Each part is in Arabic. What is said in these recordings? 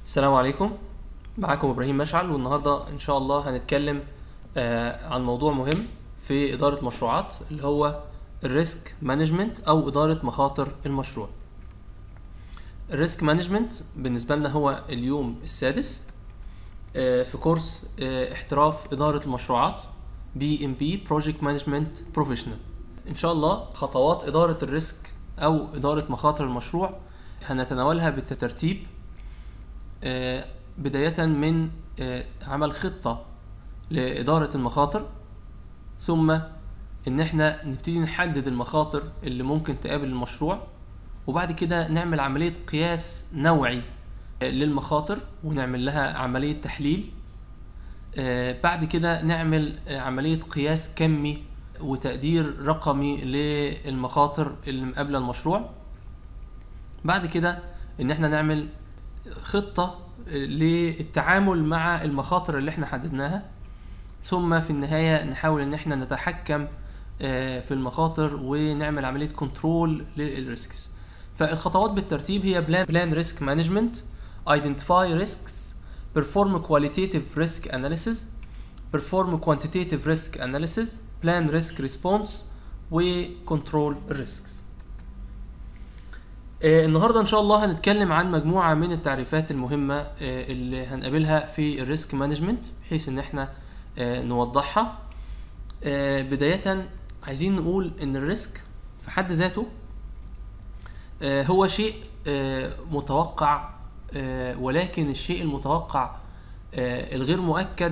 السلام عليكم. معاكم ابراهيم مشعل، والنهارده ان شاء الله هنتكلم عن موضوع مهم في اداره مشروعات، اللي هو الريسك مانجمنت او اداره مخاطر المشروع. الريسك مانجمنت بالنسبه لنا هو اليوم السادس في كورس احتراف اداره المشروعات BMP Project Management Professional. ان شاء الله خطوات اداره الريسك او اداره مخاطر المشروع هنتناولها بالترتيب، بداية من عمل خطة لإدارة المخاطر، ثم إن احنا نبتدي نحدد المخاطر اللي ممكن تقابل المشروع، وبعد كده نعمل عملية قياس نوعي للمخاطر ونعمل لها عملية تحليل. بعد كده نعمل عملية قياس كمي وتقدير رقمي للمخاطر اللي مقابلة المشروع. بعد كده إن احنا نعمل خطة للتعامل مع المخاطر اللي احنا حددناها، ثم في النهاية نحاول ان احنا نتحكم في المخاطر ونعمل عملية كنترول للريسكس. فالخطوات بالترتيب هي بلان ريسك مانجمنت، identify risks, perform qualitative risk analysis, perform quantitative risk analysis, plan risk response وكنترول الريسكس. النهارده ان شاء الله هنتكلم عن مجموعه من التعريفات المهمه اللي هنقابلها في الريسك مانجمنت، بحيث ان احنا نوضحها. بدايه عايزين نقول ان الريسك في حد ذاته هو شيء متوقع، ولكن الشيء المتوقع الغير مؤكد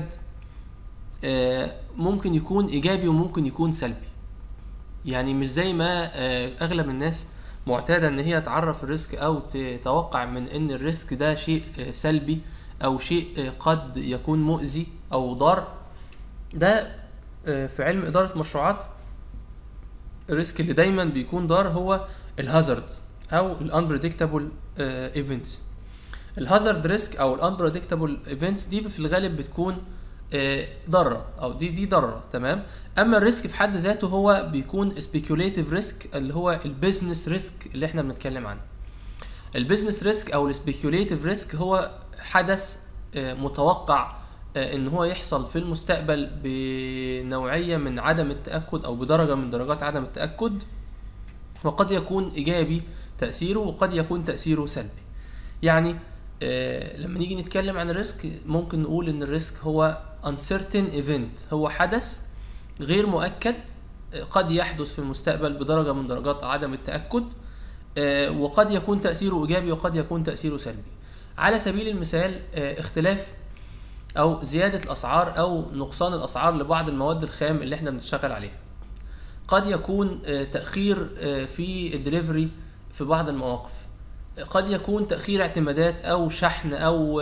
ممكن يكون ايجابي وممكن يكون سلبي. يعني مش زي ما اغلب الناس معتادة ان هي تعرف الريسك او تتوقع من ان الريسك ده شيء سلبي او شيء قد يكون مؤذي او ضار. ده في علم ادارة مشروعات الريسك اللي دايما بيكون ضار هو الهازارد او الانبريدكتابل ايفنتس. الهازارد ريسك او الانبريدكتابل ايفنتس دي في الغالب بتكون ضاره او دي ضاره، تمام. اما الريسك في حد ذاته هو بيكون سبيكوليتيف ريسك، اللي هو البيزنس ريسك اللي احنا بنتكلم عنه. البيزنس ريسك او السبيكوليتيف ريسك هو حدث متوقع ان هو يحصل في المستقبل بنوعيه من عدم التاكد او بدرجه من درجات عدم التاكد، وقد يكون ايجابي تاثيره وقد يكون تاثيره سلبي. يعني لما نيجي نتكلم عن الريسك ممكن نقول ان الريسك هو uncertain event، هو حدث غير مؤكد قد يحدث في المستقبل بدرجة من درجات عدم التأكد، وقد يكون تأثيره إيجابي وقد يكون تأثيره سلبي. على سبيل المثال اختلاف أو زيادة الأسعار أو نقصان الأسعار لبعض المواد الخام اللي احنا بنشتغل عليها. قد يكون تأخير في الدليفري في بعض المواقف، قد يكون تأخير اعتمادات أو شحن أو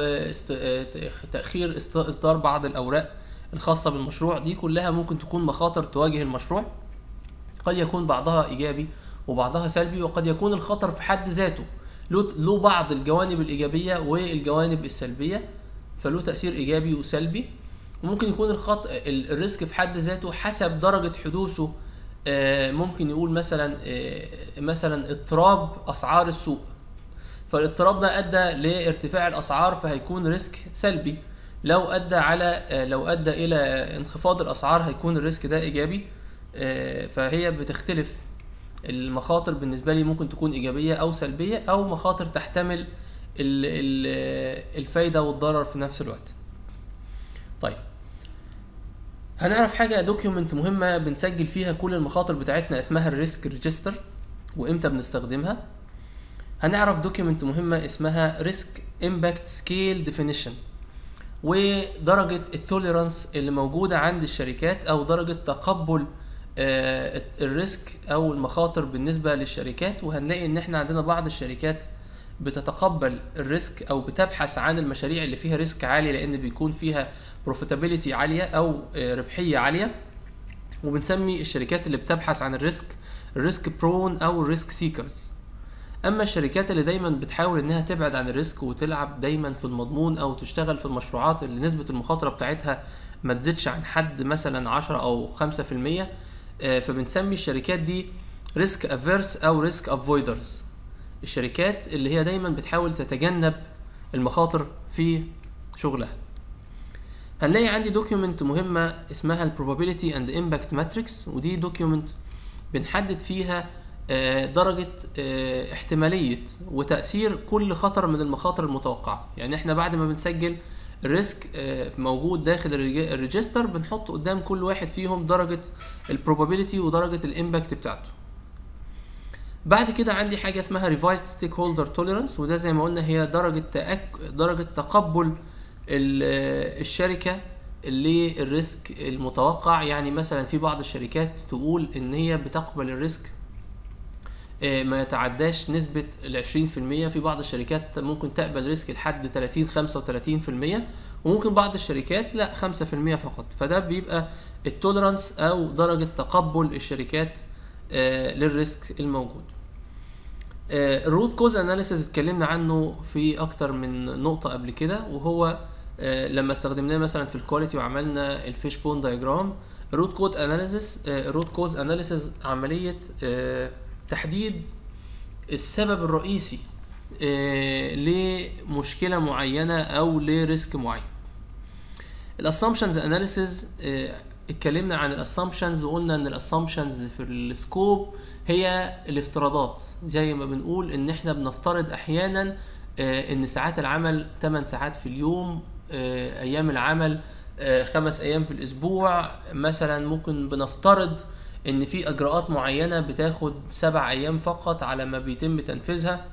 تأخير إصدار بعض الأوراق الخاصة بالمشروع. دي كلها ممكن تكون مخاطر تواجه المشروع، قد يكون بعضها إيجابي وبعضها سلبي، وقد يكون الخطر في حد ذاته له بعض الجوانب الإيجابية والجوانب السلبية، فله تأثير إيجابي وسلبي. وممكن يكون الريسك في حد ذاته حسب درجة حدوثه، ممكن يقول مثلا اضطراب أسعار السوق، فالاضطراب ده ادى لارتفاع الاسعار فهيكون ريسك سلبي. لو ادى الى انخفاض الاسعار هيكون الريسك ده ايجابي. فهي بتختلف المخاطر بالنسبه لي، ممكن تكون ايجابيه او سلبيه او مخاطر تحتمل الفايده والضرر في نفس الوقت. طيب هنعرف حاجه دوكيومنت مهمه بنسجل فيها كل المخاطر بتاعتنا، اسمها الريسك ريجستر، وامتى بنستخدمها. هنعرف دوكيومنت مهمة اسمها ريسك امباكت سكيل ديفينيشن، ودرجة التوليرانس اللي موجودة عند الشركات او درجة تقبل الريسك او المخاطر بالنسبة للشركات. وهنلاقي ان احنا عندنا بعض الشركات بتتقبل الريسك او بتبحث عن المشاريع اللي فيها ريسك عالي لان بيكون فيها بروفيتابيليتي عالية او ربحية عالية، وبنسمي الشركات اللي بتبحث عن الريسك برون او الريسك سيكرز. اما الشركات اللي دايما بتحاول انها تبعد عن الريسك وتلعب دايما في المضمون او تشتغل في المشروعات اللي نسبة المخاطرة بتاعتها ما تزيدش عن حد مثلا 10 او 5%، فبنسمي الشركات دي ريسك افيرس او ريسك افويدرز. الشركات اللي هي دايما بتحاول تتجنب المخاطر في شغلها. هنلاقي عندي دوكيومنت مهمة اسمها ال Probability and Impact Matrix، ودي دوكيومنت بنحدد فيها درجة احتمالية وتأثير كل خطر من المخاطر المتوقعة. يعني احنا بعد ما بنسجل الريسك موجود داخل الريجستر، بنحط قدام كل واحد فيهم درجة ال Probability ودرجة الامباكت بتاعته. بعد كده عندي حاجة اسمها Revised Stakeholder Tolerance، وده زي ما قلنا هي درجة تقبل الشركة للريسك المتوقع. يعني مثلا في بعض الشركات تقول ان هي بتقبل الريسك ما يتعداش نسبة 20%، في بعض الشركات ممكن تقبل ريسك لحد 30-35%، وممكن بعض الشركات لا 5% فقط. فده بيبقى التولرانس او درجة تقبل الشركات للريسك الموجود. الروت كوز اناليسيز اتكلمنا عنه في اكتر من نقطة قبل كده، وهو لما استخدمناه مثلا في الكواليتي وعملنا الفيش بون دايجرام. الروت كوز اناليسيز عملية تحديد السبب الرئيسي لمشكلة معينة او لريسك معين. الاسامبشنز اناليسيز اتكلمنا عن الاسامبشنز وقلنا ان الاسامبشنز في السكوب هي الافتراضات. زي ما بنقول ان احنا بنفترض احيانا ان ساعات العمل 8 ساعات في اليوم، ايام العمل 5 ايام في الاسبوع مثلا. ممكن بنفترض ان في اجراءات معينة بتاخد 7 ايام فقط على ما بيتم تنفيذها.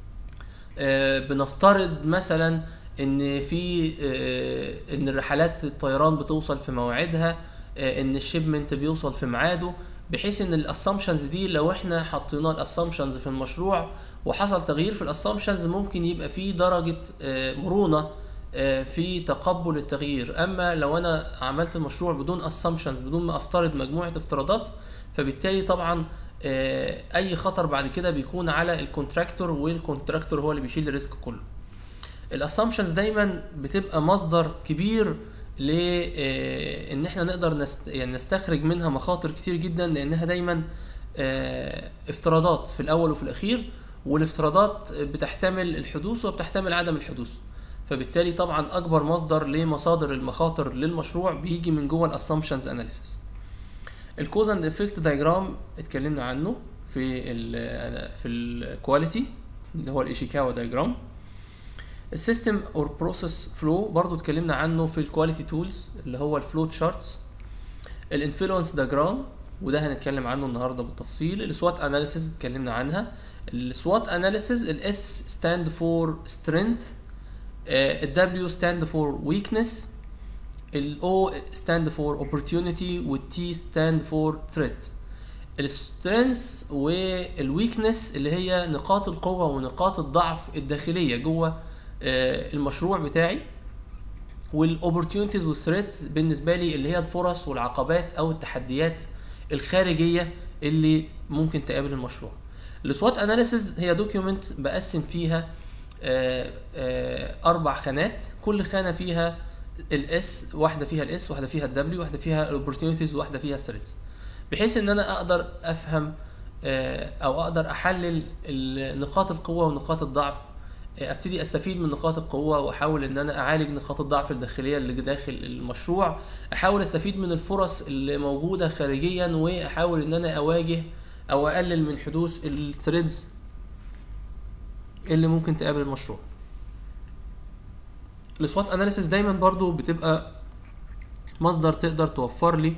بنفترض مثلا ان في ان رحلات الطيران بتوصل في موعدها، ان الشيبمنت بيوصل في ميعاده، بحيث ان الاسامبشنز دي لو احنا حطينا الاسامبشنز في المشروع وحصل تغيير في الاسامبشنز ممكن يبقى في درجة مرونة في تقبل التغيير. اما لو انا عملت المشروع بدون اسامبشنز، بدون ما افترض مجموعة افتراضات، فبالتالي طبعا اي خطر بعد كده بيكون على الكونتراكتور، والكونتراكتور هو اللي بيشيل الريسك كله. الاسامبشنز دايما بتبقى مصدر كبير ان احنا نقدر يعني نستخرج منها مخاطر كتير جدا، لانها دايما افتراضات في الاول وفي الاخير، والافتراضات بتحتمل الحدوث وبتحتمل عدم الحدوث. فبالتالي طبعا اكبر مصدر لمصادر المخاطر للمشروع بيجي من جوه الاسامبشنز اناليسيس. الكوز اند افكت دايجرام اتكلمنا عنه في الكواليتي اللي هو الايشيكاوا دايجرام. السيستم اور بروسيس فلو برضو اتكلمنا عنه في الكواليتي تولز اللي هو الفلو تشارتس. الانفلونس دايجرام وده هنتكلم عنه النهارده بالتفصيل. السوات اناليسيز اتكلمنا عنها. السوات اناليسيز الاس ستاند فور سترينث، الدبليو ستاند فور ويكنس، الاو ستاند فور اوبورتيونيتي، والتي ستاند فور ثريتس. السترينث والويكنس اللي هي نقاط القوه ونقاط الضعف الداخليه جوه المشروع بتاعي، والاوبورتيونيتيز والثريتس بالنسبه لي اللي هي الفرص والعقبات او التحديات الخارجيه اللي ممكن تقابل المشروع. السوات اناليسيز هي دوكيومنت بقسم فيها 4 خانات، كل خانه فيها الاس، واحده فيها الاس، واحده فيها الدبليو، واحده فيها الاوبورتيونيتيز، واحده فيها الثريتس، بحيث ان انا اقدر افهم او اقدر احلل نقاط القوه ونقاط الضعف. ابتدي استفيد من نقاط القوه واحاول ان انا اعالج نقاط الضعف الداخليه اللي داخل المشروع، احاول استفيد من الفرص اللي موجوده خارجيا، واحاول ان انا اواجه او اقلل من حدوث الثريدز اللي ممكن تقابل المشروع. السوات اناليسيس دايما برضو بتبقى مصدر تقدر توفر لي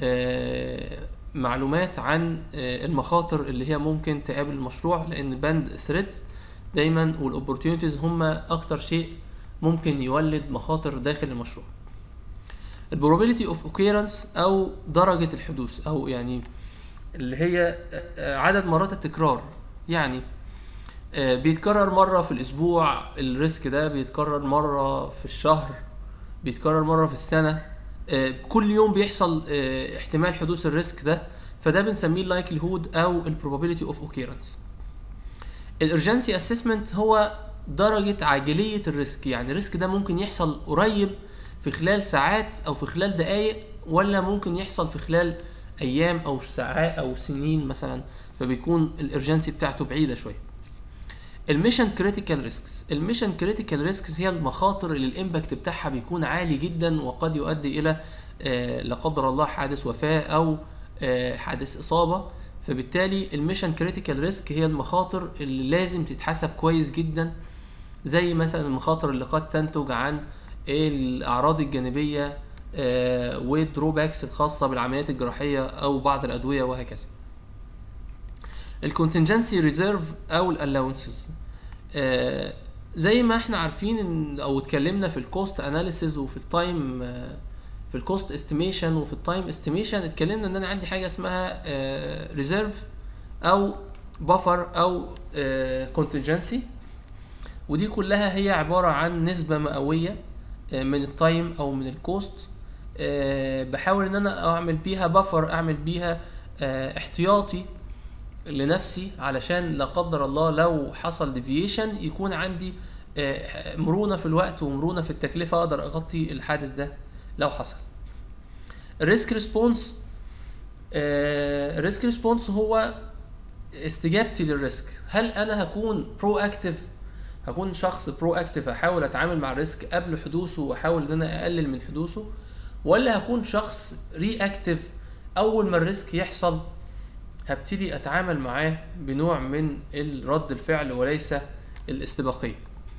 معلومات عن المخاطر اللي هي ممكن تقابل المشروع، لان باند ثريدز دايما والاوبورتيونيتيز هما اكتر شيء ممكن يولد مخاطر داخل المشروع. البروبابيلتي اوف اوكيرنس او درجة الحدوث، او يعني اللي هي عدد مرات التكرار. يعني بيتكرر مرة في الاسبوع الريسك ده، بيتكرر مرة في الشهر، بيتكرر مرة في السنة، كل يوم بيحصل احتمال حدوث الريسك ده، فده بنسميه اللايكليهود او البروبابيلتي اوف اوكيرنس. الارجنسي اسسمنت هو درجة عاجلية الريسك، يعني الريسك ده ممكن يحصل قريب في خلال ساعات او في خلال دقائق، ولا ممكن يحصل في خلال ايام او ساعات او سنين مثلا، فبيكون الارجنسي بتاعته بعيدة شوية. الميشن كريتيكال ريسكس. الميشن كريتيكال ريسكس هي المخاطر اللي الامباكت بتاعها بيكون عالي جدا وقد يؤدي الى لا قدر الله حادث وفاة او حادث اصابة. فبالتالي الميشن كريتيكال ريسك هي المخاطر اللي لازم تتحسب كويس جدا، زي مثلا المخاطر اللي قد تنتج عن الاعراض الجانبية والدروباكس الخاصة بالعمليات الجراحية او بعض الادوية وهكذا. الكونتنجنسي ريزيرف او الالاونسز، زي ما احنا عارفين او اتكلمنا في الكوست اناليسيز وفي التايم في الكوست استيميشن وفي التايم استيميشن، اتكلمنا ان انا عندي حاجه اسمها ريزيرف او بفر او كونتنجنسي، ودي كلها هي عباره عن نسبه مئويه من التايم او من الكوست، بحاول ان انا اعمل بيها بفر، اعمل بيها احتياطي لنفسي علشان لا قدر الله لو حصل ديفيشن يكون عندي مرونة في الوقت ومرونة في التكلفة، اقدر اغطي الحادث ده لو حصل. الريسك ريسبونس، الريسك ريسبونس هو استجابتي للريسك. هل انا هكون برو اكتيف، هكون شخص برو اكتيف احاول اتعامل مع الريسك قبل حدوثه واحاول ان انا اقلل من حدوثه، ولا هكون شخص ري اكتيف اول ما الريسك يحصل هبتدي اتعامل معاه بنوع من رد الفعل وليس الاستباقية.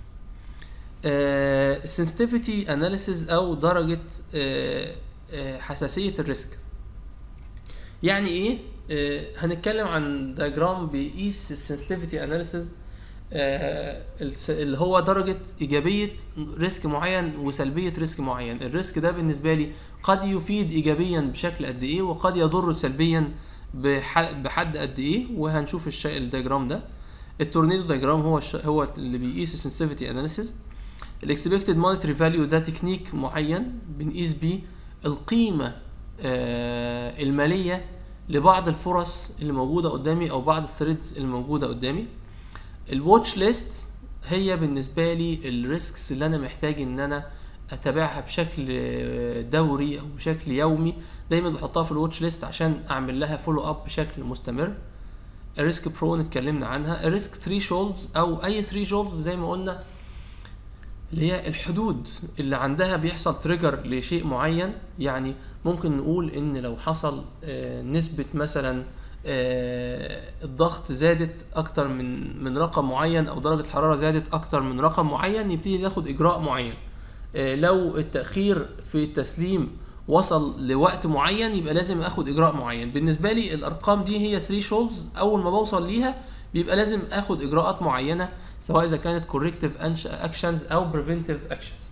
sensitivity analysis او درجة حساسية الريسك. يعني ايه؟ هنتكلم عن دياجرام بيقيس السنسيتيفيتي اناليسيز اللي هو درجة ايجابية ريسك معين وسلبية ريسك معين. الريسك ده بالنسبة لي قد يفيد ايجابيا بشكل قد ايه وقد يضر سلبيا بحد قد ايه، وهنشوف الدياجرام ده. التورنيدو دياجرام هو اللي بيقيس السنسيتيفيتي اناليسيز. الاكسبكتد مونيتري فاليو ده تكنيك معين بنقيس بيه القيمة المالية لبعض الفرص اللي موجودة قدامي او بعض الثريدز اللي موجودة قدامي. الواتش ليست هي بالنسبة لي الريسكس اللي انا محتاج ان انا اتابعها بشكل دوري او بشكل يومي، دايما بحطها في الواتش ليست عشان اعمل لها فولو اب بشكل مستمر. الريسك برون اتكلمنا عنها. الريسك ثريشولدز او اي ثريشولدز زي ما قلنا اللي هي الحدود اللي عندها بيحصل تريجر لشيء معين. يعني ممكن نقول ان لو حصل نسبة مثلا الضغط زادت اكتر من رقم معين او درجة الحرارة زادت اكتر من رقم معين، يبتدي ناخد اجراء معين. لو التأخير في التسليم وصل لوقت معين يبقى لازم اخد اجراء معين. بالنسبة لي الارقام دي هي ثريشولدز، اول ما بوصل ليها بيبقى لازم اخد اجراءات معينة سواء اذا كانت corrective actions او preventive actions.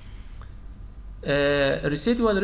residual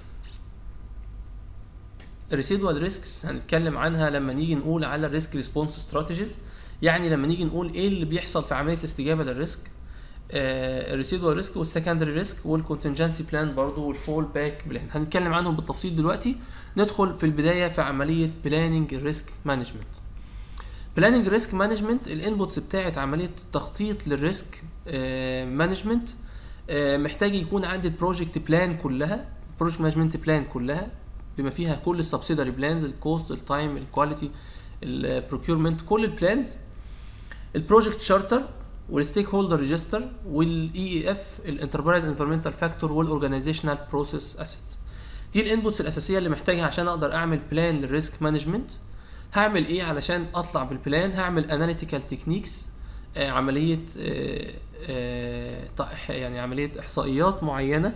risks هنتكلم عنها لما نيجي نقول على الريسك ريسبونس ستراتيجيز، يعني لما نيجي نقول ايه اللي بيحصل في عملية الاستجابة للريسك. الريسيدوال ريسك والسكندري ريسك والكونتنجنسي بلان برضو والفول باك بلان هنتكلم عنهم بالتفصيل دلوقتي. ندخل في البداية في عملية بلاننج الريسك مانجمنت. بلاننج ريسك مانجمنت الانبوتس بتاعت عملية التخطيط للريسك مانجمنت. محتاج يكون عندي البروجكت بلان كلها، بروجكت مانجمنت بلان كلها بما فيها كل السبسيدري بلانز، الكوست، التايم، الكواليتي، البروكيورمنت، كل البلانز. البروجكت شارتر والستيك هولدر ريجستر والاي اي اف، الانتربرايز انفيرمنتال فاكتور والاورجانيزيشنال بروسيس اسيتس. دي الانبوتس الاساسيه اللي محتاجها عشان اقدر اعمل بلان للريسك مانجمنت. هعمل ايه علشان اطلع بالبلان؟ هعمل اناليتيكال تكنيكس، عمليه يعني عمليه احصائيات معينه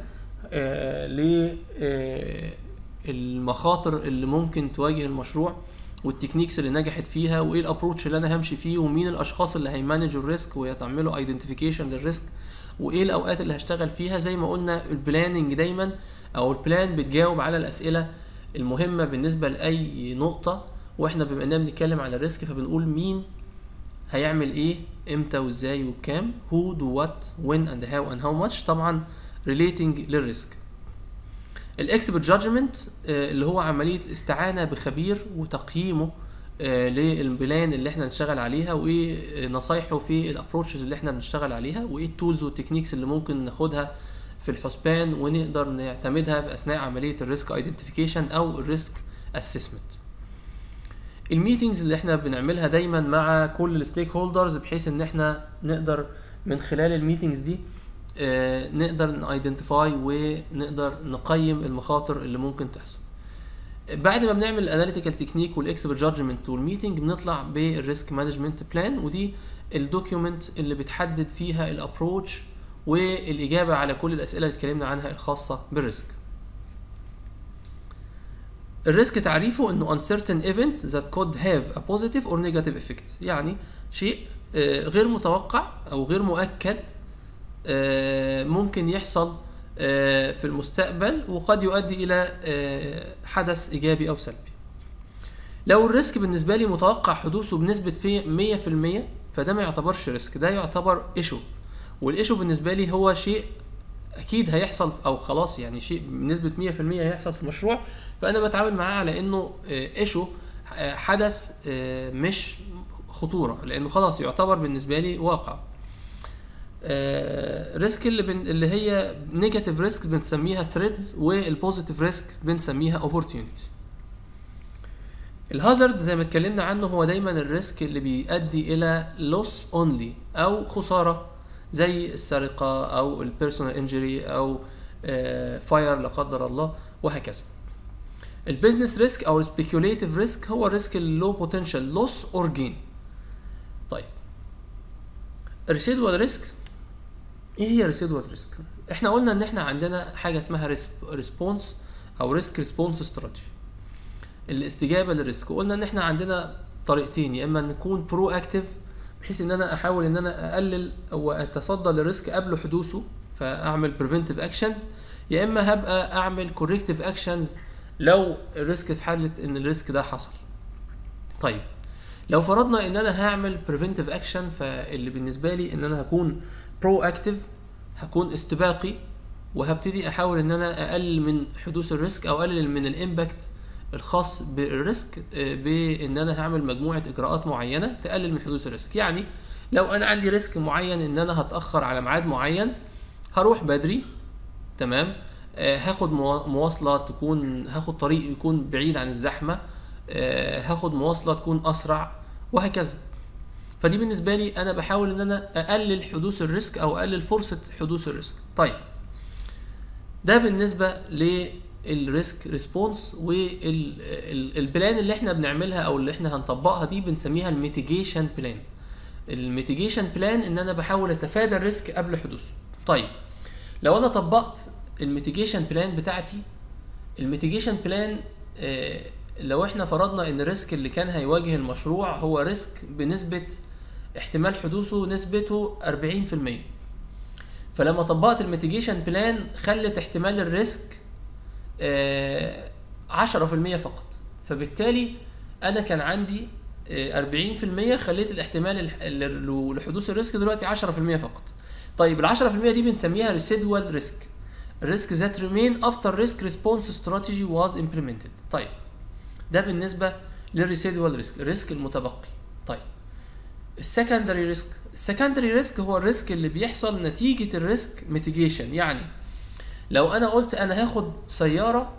للمخاطر اللي ممكن تواجه المشروع والتكنيكس اللي نجحت فيها، وايه الابروتش اللي انا همشي فيه، ومين الاشخاص اللي هيمانجوا الريسك ويعملوا ايدنتيفيكيشن للريسك، وايه الاوقات اللي هشتغل فيها. زي ما قلنا البلاننج دايما او البلان بتجاوب على الاسئله المهمه بالنسبه لاي نقطه، واحنا بما اننا بنتكلم على الريسك فبنقول مين هيعمل ايه امتى وازاي وبكام، who do what when and how and how much، طبعا relating للريسك. الاكسبرت جادجمنت اللي هو عمليه الاستعانه بخبير وتقييمه للبلان اللي احنا نشتغل عليها، وايه نصايحه في الابروتشز اللي احنا بنشتغل عليها، وايه التولز والتكنيكس اللي ممكن ناخدها في الحسبان ونقدر نعتمدها في اثناء عمليه الريسك ايدنتيفيكيشن او الريسك اسسمنت. الميتينجز اللي احنا بنعملها دايما مع كل الستيك هولدرز، بحيث ان احنا نقدر من خلال الميتينجز دي نقدر نايدنتيفاي ونقدر نقيم المخاطر اللي ممكن تحصل. بعد ما بنعمل الاناليتيكال تكنيك والاكسبرت جادجمنت والميتنج، بنطلع بالريسك مانجمنت بلان، ودي الدوكيومنت اللي بتحدد فيها الابروتش والاجابه على كل الاسئله اللي اتكلمنا عنها الخاصه بالريسك. الريسك تعريفه انه uncertain event that could have a positive or negative effect، يعني شيء غير متوقع او غير مؤكد ممكن يحصل في المستقبل، وقد يؤدي الى حدث ايجابي او سلبي. لو الريسك بالنسبه لي متوقع حدوثه بنسبه 100%، فده ما يعتبرش ريسك، ده يعتبر ايشو. والايشو بالنسبه لي هو شيء اكيد هيحصل او خلاص، يعني شيء بنسبه 100% هيحصل في المشروع، فانا بتعامل معاه على انه ايشو، حدث مش خطوره، لانه خلاص يعتبر بالنسبه لي واقع. ريسك اللي هي نيجاتيف ريسك بنسميها ثريدز، والبوزيتيف ريسك بنسميها اوبورتيونيتيز. الهازارد زي ما اتكلمنا عنه هو دايما الريسك اللي بيؤدي الى لوس اونلي او خساره، زي السرقه او البيرسونال انجري او فاير لا قدر الله وهكذا. البيزنس ريسك او السبيكيوليتيف ريسك هو الريسك اللو بوتنشال لوس اور جين. طيب الريسيدوال ريسك، ايه هي ريسيدوال ريسك؟ احنا قلنا ان احنا عندنا حاجه اسمها ريسبونس او ريسك ريسبونس استراتيجي، الاستجابه للريسك. وقلنا ان احنا عندنا طريقتين، يا اما نكون برو اكتيف بحيث ان انا احاول ان انا اقلل او اتصدى للريسك قبل حدوثه فاعمل بريفنتيف اكشنز، يا اما هبقى اعمل كوركتيف اكشنز لو الريسك في حاله ان الريسك ده حصل. طيب لو فرضنا ان انا هعمل بريفنتيف اكشن، فاللي بالنسبه لي ان انا هكون برو اكتيف، هكون استباقي، وهبتدي احاول ان انا اقلل من حدوث الريسك او اقلل من الامباكت الخاص بالريسك بان انا هعمل مجموعه اجراءات معينه تقلل من حدوث الريسك. يعني لو انا عندي ريسك معين ان انا هتاخر على ميعاد معين، هروح بدري، تمام، هاخد مواصله تكون، هاخد طريق يكون بعيد عن الزحمه، هاخد مواصله تكون اسرع وهكذا. فدي بالنسبه لي انا بحاول ان انا اقلل حدوث الريسك او اقلل فرصه حدوث الريسك. طيب ده بالنسبه للريسك ريسبونس. والبلان اللي احنا بنعملها او اللي احنا هنطبقها دي بنسميها الميتيجيشن بلان. الميتيجيشن بلان ان انا بحاول اتفادى الريسك قبل حدوثه. طيب لو انا طبقت الميتيجيشن بلان بتاعتي، الميتيجيشن بلان لو احنا فرضنا ان الريسك اللي كان هيواجه المشروع هو ريسك بنسبة احتمال حدوثه نسبته 40%، فلما طبقت الميتيجيشن بلان خلت احتمال الريسك 10% فقط، فبالتالي انا كان عندي 40%، خليت الاحتمال لحدوث الريسك دلوقتي 10% فقط. طيب ال 10% دي بنسميها ريسيدوال ريسك، الريسك ذات ريمين افتر ريسك ريسبونس استراتيجي واز امبلمنتد. طيب ده بالنسبه للريسيدوال ريسك، الريسك المتبقي. طيب السكندري ريسك، السكندري ريسك هو الريسك اللي بيحصل نتيجه الريسك ميتيجيشن. يعني لو انا قلت انا هاخد سياره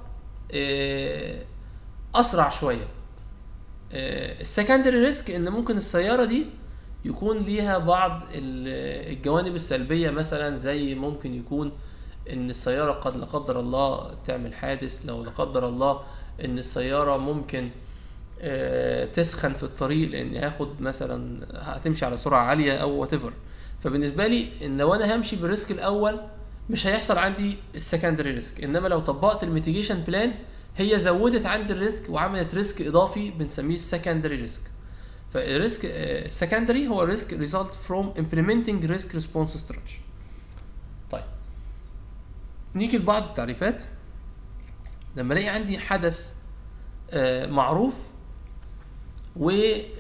اسرع شويه، السكندري ريسك ان ممكن السياره دي يكون ليها بعض الجوانب السلبيه، مثلا زي ممكن يكون ان السياره قد لا قدر الله تعمل حادث، لو لا قدر الله ان السياره ممكن تسخن في الطريق لان هاخد مثلا هتمشي على سرعه عاليه او whatever. فبالنسبه لي ان لو انا همشي بالريسك الاول مش هيحصل عندي السكندري ريسك، انما لو طبقت الميتيجيشن بلان هي زودت عندي الريسك وعملت ريسك اضافي بنسميه السكندري ريسك. فالريسك السكندري هو ريسك result from implementing risk response strategy. طيب نيجي لبعض التعريفات. لما الاقي عندي حدث معروف و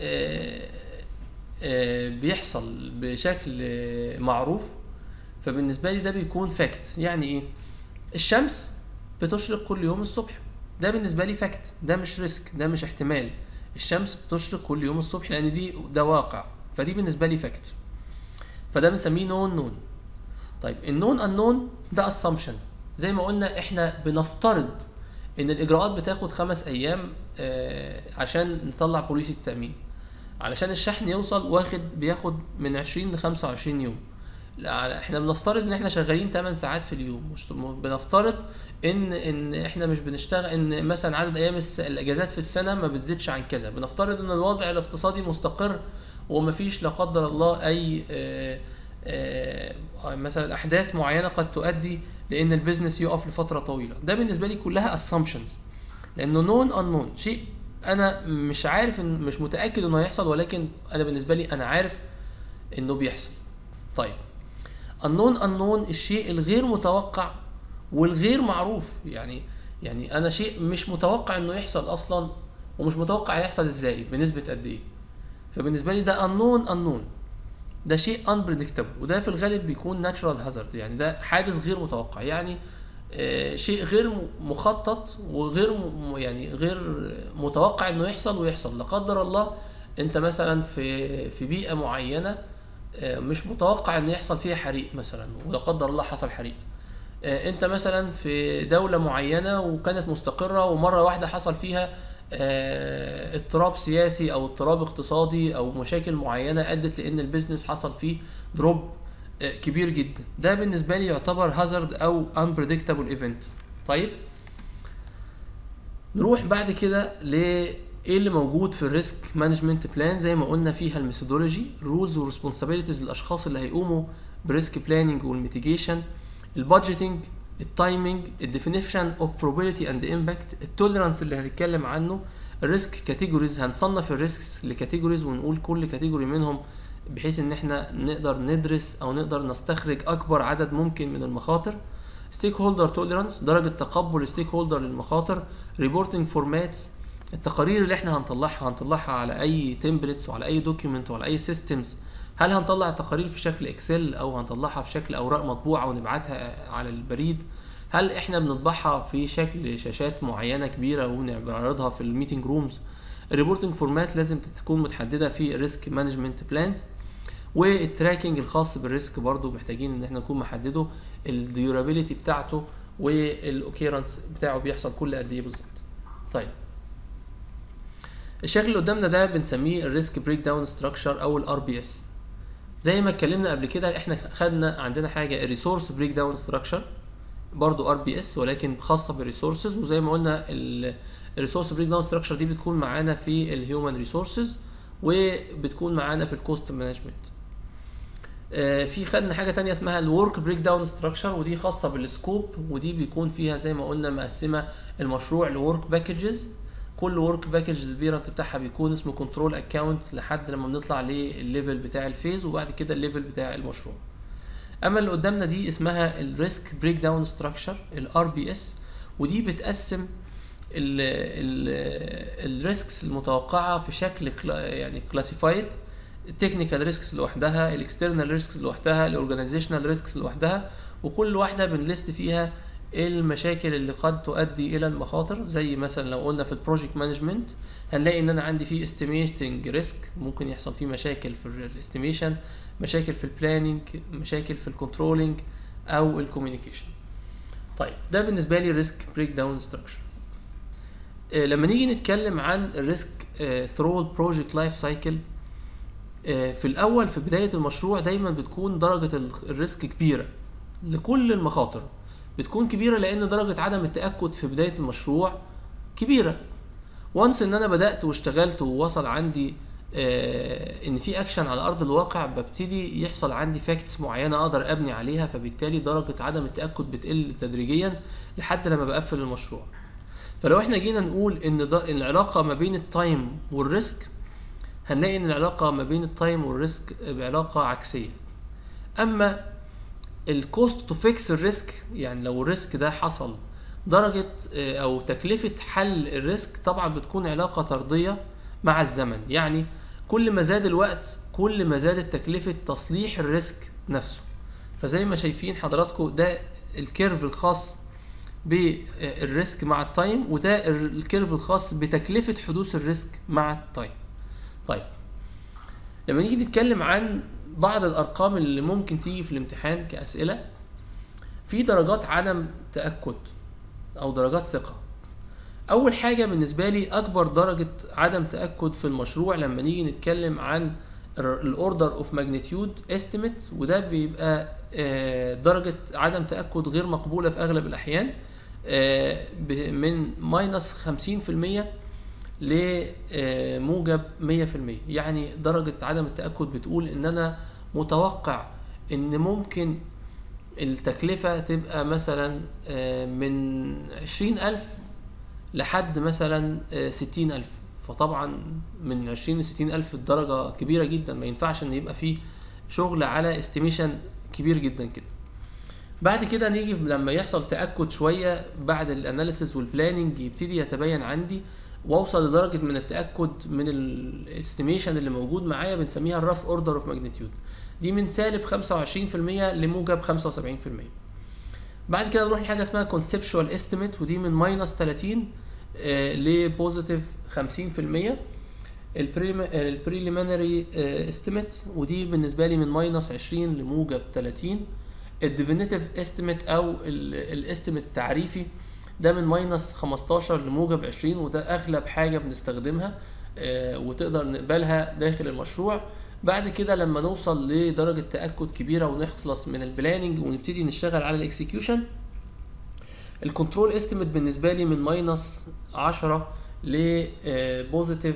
بيحصل بشكل معروف، فبالنسبه لي ده بيكون فاكت. يعني ايه؟ الشمس بتشرق كل يوم الصبح، ده بالنسبه لي فاكت، ده مش ريسك، ده مش احتمال. الشمس بتشرق كل يوم الصبح لان ده واقع، فدي بالنسبه لي فاكت، فده بنسميه نون. طيب النون انون ده assumptions، زي ما قلنا احنا بنفترض ان الاجراءات بتاخد 5 ايام عشان نطلع بوليسي التامين. علشان الشحن يوصل بياخد من 20 ل 25 يوم. احنا بنفترض ان احنا شغالين 8 ساعات في اليوم، مش بنفترض ان احنا مش بنشتغل، ان مثلا عدد ايام الاجازات في السنه ما بتزيدش عن كذا. بنفترض ان الوضع الاقتصادي مستقر ومفيش لا قدر الله اي مثلا احداث معينه قد تؤدي لان البيزنس يقف لفتره طويله. ده بالنسبه لي كلها assumptions، لانه known unknown، شيء انا مش عارف، مش متاكد انه هيحصل، ولكن انا بالنسبه لي انا عارف انه بيحصل. طيب unknown الشيء الغير متوقع والغير معروف. يعني انا شيء مش متوقع انه يحصل اصلا، ومش متوقع هيحصل ازاي بنسبه قد ايه. فبالنسبه لي ده unknown، ده شيء unpredictable، وده في الغالب بيكون natural hazard، يعني ده حادث غير متوقع، يعني شيء غير مخطط وغير يعني غير متوقع انه يحصل ويحصل. لا قدر الله انت مثلا في بيئه معينه مش متوقع ان يحصل فيها حريق مثلا، ولا قدر الله حصل حريق. انت مثلا في دولة معينة وكانت مستقرة، ومرة واحدة حصل فيها اضطراب سياسي او اضطراب اقتصادي او مشاكل معينة ادت لان البيزنس حصل فيه دروب كبير جدا. ده بالنسبة لي يعتبر هازارد او unpredictable event. طيب نروح بعد كده ايه اللي موجود في الريسك مانجمنت بلان. زي ما قلنا فيها الميثودولوجي، رولز وريسبونسابيلتيز للاشخاص اللي هيقوموا بريسك بلاننج والميتيجيشن، البادجيتنج، التايمنج، الديفينيشن اوف بروبابيلتي اند امباكت، التوليرانس اللي هنتكلم عنه، الريسك كاتيجوريز، هنصنف الريسكس لكاتيجوريز ونقول كل كاتيجوري منهم بحيث ان احنا نقدر ندرس او نقدر نستخرج اكبر عدد ممكن من المخاطر. ستيك هولدر توليرانس، درجه تقبل الستيك هولدر للمخاطر. ريبورتنج فورماتس، التقارير اللي احنا هنطلعها على اي تمبلتس وعلى اي دوكيومنت وعلى اي سيستمز. هل هنطلع التقارير في شكل اكسل او هنطلعها في شكل اوراق مطبوعه ونبعتها على البريد؟ هل احنا بنطبعها في شكل شاشات معينه كبيره ونعرضها في الميتنج رومز؟ الريبورتنج فورمات لازم تكون متحدده في الريسك مانجمنت بلانز. والتراكنج الخاص بالريسك برضو محتاجين ان احنا نكون محدده الديورابيلتي بتاعته والاوكيرنس بتاعه بيحصل كل قد ايه بالظبط. طيب الشكل اللي قدامنا ده بنسميه الريسك بريك داون ستراكشر او الار بي اس. زي ما اتكلمنا قبل كده احنا خدنا عندنا حاجه الريسورس بريك داون ستراكشر، برضو ار بي اس ولكن خاصه بالريسورسز. وزي ما قلنا الريسورس بريك داون ستراكشر دي بتكون معانا في الهيومن ريسورسز وبتكون معانا في الكوست مانجمنت. في خدنا حاجه تانية اسمها الورك بريك داون ستراكشر، ودي خاصه بالسكوب، ودي بيكون فيها زي ما قلنا مقسمه المشروع لورك باكجز. كل ورك باكج البيرنت بتاعها بيكون اسمه كنترول اكاونت لحد لما بنطلع للليفل بتاع الفيز وبعد كده الليفل بتاع المشروع. اما اللي قدامنا دي اسمها الريسك بريك داون ستراكشر الار بي اس، ودي بتقسم الريسكس المتوقعه في شكل يعني كلاسيفايد، التكنيكال ريسكس لوحدها، الاكسترنال ريسكس لوحدها، الاورجانيزيشنال ريسكس لوحدها، وكل واحده بنلست فيها المشاكل اللي قد تؤدي الى المخاطر. زي مثلا لو قلنا في البروجكت مانجمنت هنلاقي ان انا عندي فيه استيميتنج ريسك، ممكن يحصل فيه مشاكل في الاستيميشن، مشاكل في البلاننج، مشاكل في الكنترولنج او الكوميونيكيشن. طيب ده بالنسبه لي الريسك بريك داون ستراكشر. لما نيجي نتكلم عن الريسك ثرو البروجكت لايف سايكل، في الاول في بدايه المشروع دايما بتكون درجه الريسك كبيره لكل المخاطر، بتكون كبيره لان درجه عدم التاكد في بدايه المشروع كبيره. وانس ان انا بدات واشتغلت ووصل عندي ان في اكشن على ارض الواقع، ببتدي يحصل عندي فاكتس معينه اقدر ابني عليها، فبالتالي درجه عدم التاكد بتقل تدريجيا لحد لما بقفل المشروع. فلو احنا جينا نقول ان العلاقه ما بين التايم والريسك، هنلاقي ان العلاقه ما بين التايم والريسك بعلاقه عكسيه. اما الكوست تو فيكس الريسك، يعني لو الريسك ده حصل درجه او تكلفه حل الريسك طبعا بتكون علاقه طرديه مع الزمن، يعني كل ما زاد الوقت كل ما زادت تكلفه تصليح الريسك نفسه. فزي ما شايفين حضراتكم ده الكيرف الخاص بالريسك مع التايم، وده الكيرف الخاص بتكلفه حدوث الريسك مع التايم. طيب لما نيجي نتكلم عن بعض الارقام اللي ممكن تيجي في الامتحان كاسئله، في درجات عدم تاكد او درجات ثقه. اول حاجه بالنسبه لي اكبر درجه عدم تاكد في المشروع لما نيجي نتكلم عن الاوردر اوف ماجنتيود استيميت، وده بيبقى درجه عدم تاكد غير مقبوله في اغلب الاحيان، من ماينس 50% لموجب 100%. يعني درجه عدم التاكد بتقول ان انا متوقع ان ممكن التكلفه تبقى مثلا من 20,000 لحد مثلا 60,000. فطبعا من 20 ل 60,000 الدرجة كبيرة جدا، ما ينفعش ان يبقى فيه شغل على استيميشن كبير جدا كده. بعد كده نيجي لما يحصل تأكد شوية بعد الاناليسيس والبلاننج، يبتدي يتبين عندي واوصل لدرجة من التأكد من الاستيميشن اللي موجود معايا، بنسميها الرف اوردر اوف ماجنتيود، دي من سالب 25% لموجب 75%. بعد كده نروح لحاجه اسمها كونسبشوال استيميت، ودي من ماينس 30 لبوزيتيف 50%. البريليمينري استيميت، ودي بالنسبه لي من ماينس 20 لموجب 30. الديفينيتيف استيميت او الاستيميت التعريفي، ده من ماينس 15 لموجب 20، وده اغلب حاجه بنستخدمها وتقدر نقبلها داخل المشروع. بعد كده لما نوصل لدرجة تأكد كبيرة ونخلص من البلاننج ونبتدي نشتغل على الاكسكيوشن، الكنترول استيميت بالنسبة لي من ماينس 10 ل بوزيتيف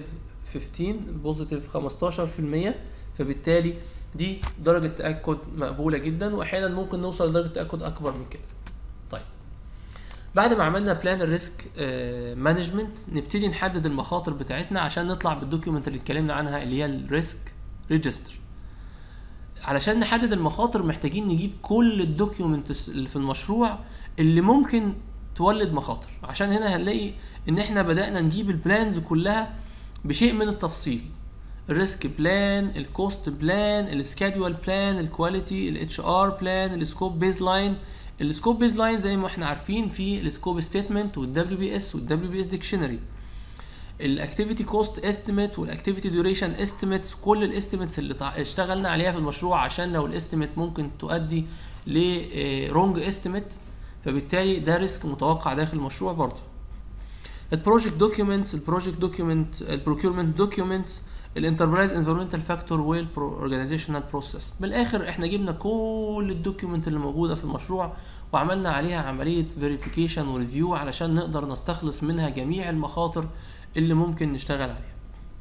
15%. فبالتالي دي درجة تأكد مقبولة جدا، واحيانا ممكن نوصل لدرجة تأكد اكبر من كده. طيب بعد ما عملنا بلان الريسك مانجمنت، نبتدي نحدد المخاطر بتاعتنا عشان نطلع بالدوكيومنت اللي اتكلمنا عنها اللي هي الريسك ريجستر. علشان نحدد المخاطر محتاجين نجيب كل الدوكيومنتس اللي في المشروع اللي ممكن تولد مخاطر، عشان هنا هنلاقي ان احنا بدأنا نجيب البلانز كلها بشيء من التفصيل: الريسك بلان، الكوست بلان، السكادول بلان، الكواليتي، الاتش ار بلان، السكوب بيز لاين. السكوب بيز لاين زي ما احنا عارفين في السكوب ستيتمنت والدبليو بي اس والدبليو بي اس ديكشنري، الاكتيفيتي كوست استيميت والاكتيفيتي ديوريشن استيميتس، كل الاستيميتس اللي اشتغلنا عليها في المشروع، عشان لو الاستيميت ممكن تؤدي لرونج استيميت، فبالتالي ده ريسك متوقع داخل المشروع برضه. البروجكت دوكيومنتس، البروكيورمنت دوكيومنتس، الانتربرايز انفيرمنتال فاكتور والاورجانيزيشنال بروسيس. بالاخر احنا جبنا كل الدوكيومنت اللي موجوده في المشروع وعملنا عليها عمليه فيريفيكيشن وريفيو علشان نقدر نستخلص منها جميع المخاطر اللي ممكن نشتغل عليها.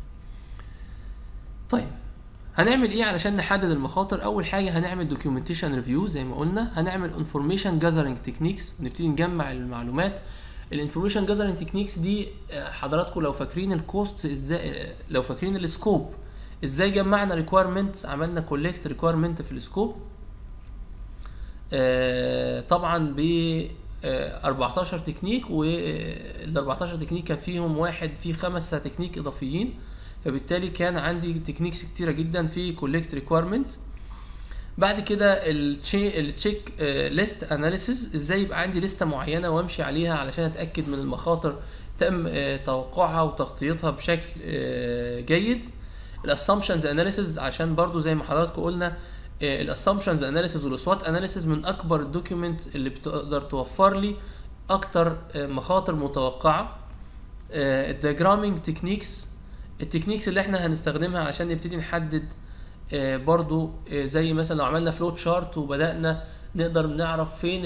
طيب هنعمل ايه علشان نحدد المخاطر؟ اول حاجه هنعمل دوكيومنتيشن ريفيو زي ما قلنا، هنعمل انفورميشن جاذرنج تكنيكس، نبتدي نجمع المعلومات. الانفورميشن جاذرنج تكنيكس دي حضراتكم لو فاكرين الكوست ازاي، لو فاكرين السكوب ازاي جمعنا ريكويرمنت، عملنا كولكت ريكويرمنت في السكوب طبعا ب 14 تكنيك، وال 14 تكنيك كان فيهم واحد فيه 5 تكنيك اضافيين، فبالتالي كان عندي تكنيكس كتيره جدا في كولكت ريكويرمنت. بعد كده التشيك ليست اناليسيز، ازاي يبقى عندي لسته معينه وامشي عليها علشان اتاكد من المخاطر تم توقعها وتغطيتها بشكل جيد. الاسامبشنز اناليسيز، عشان برضو زي ما حضراتكم قلنا الاسامبشنز اناليسيز والسوات اناليسيز من اكبر الدوكيومنت اللي بتقدر توفر لي اكتر مخاطر متوقعه. الدياجرامينج تكنيكس، التكنيكس اللي احنا هنستخدمها عشان نبتدي نحدد برضو زي مثلا لو عملنا فلوت شارت وبدأنا نقدر نعرف فين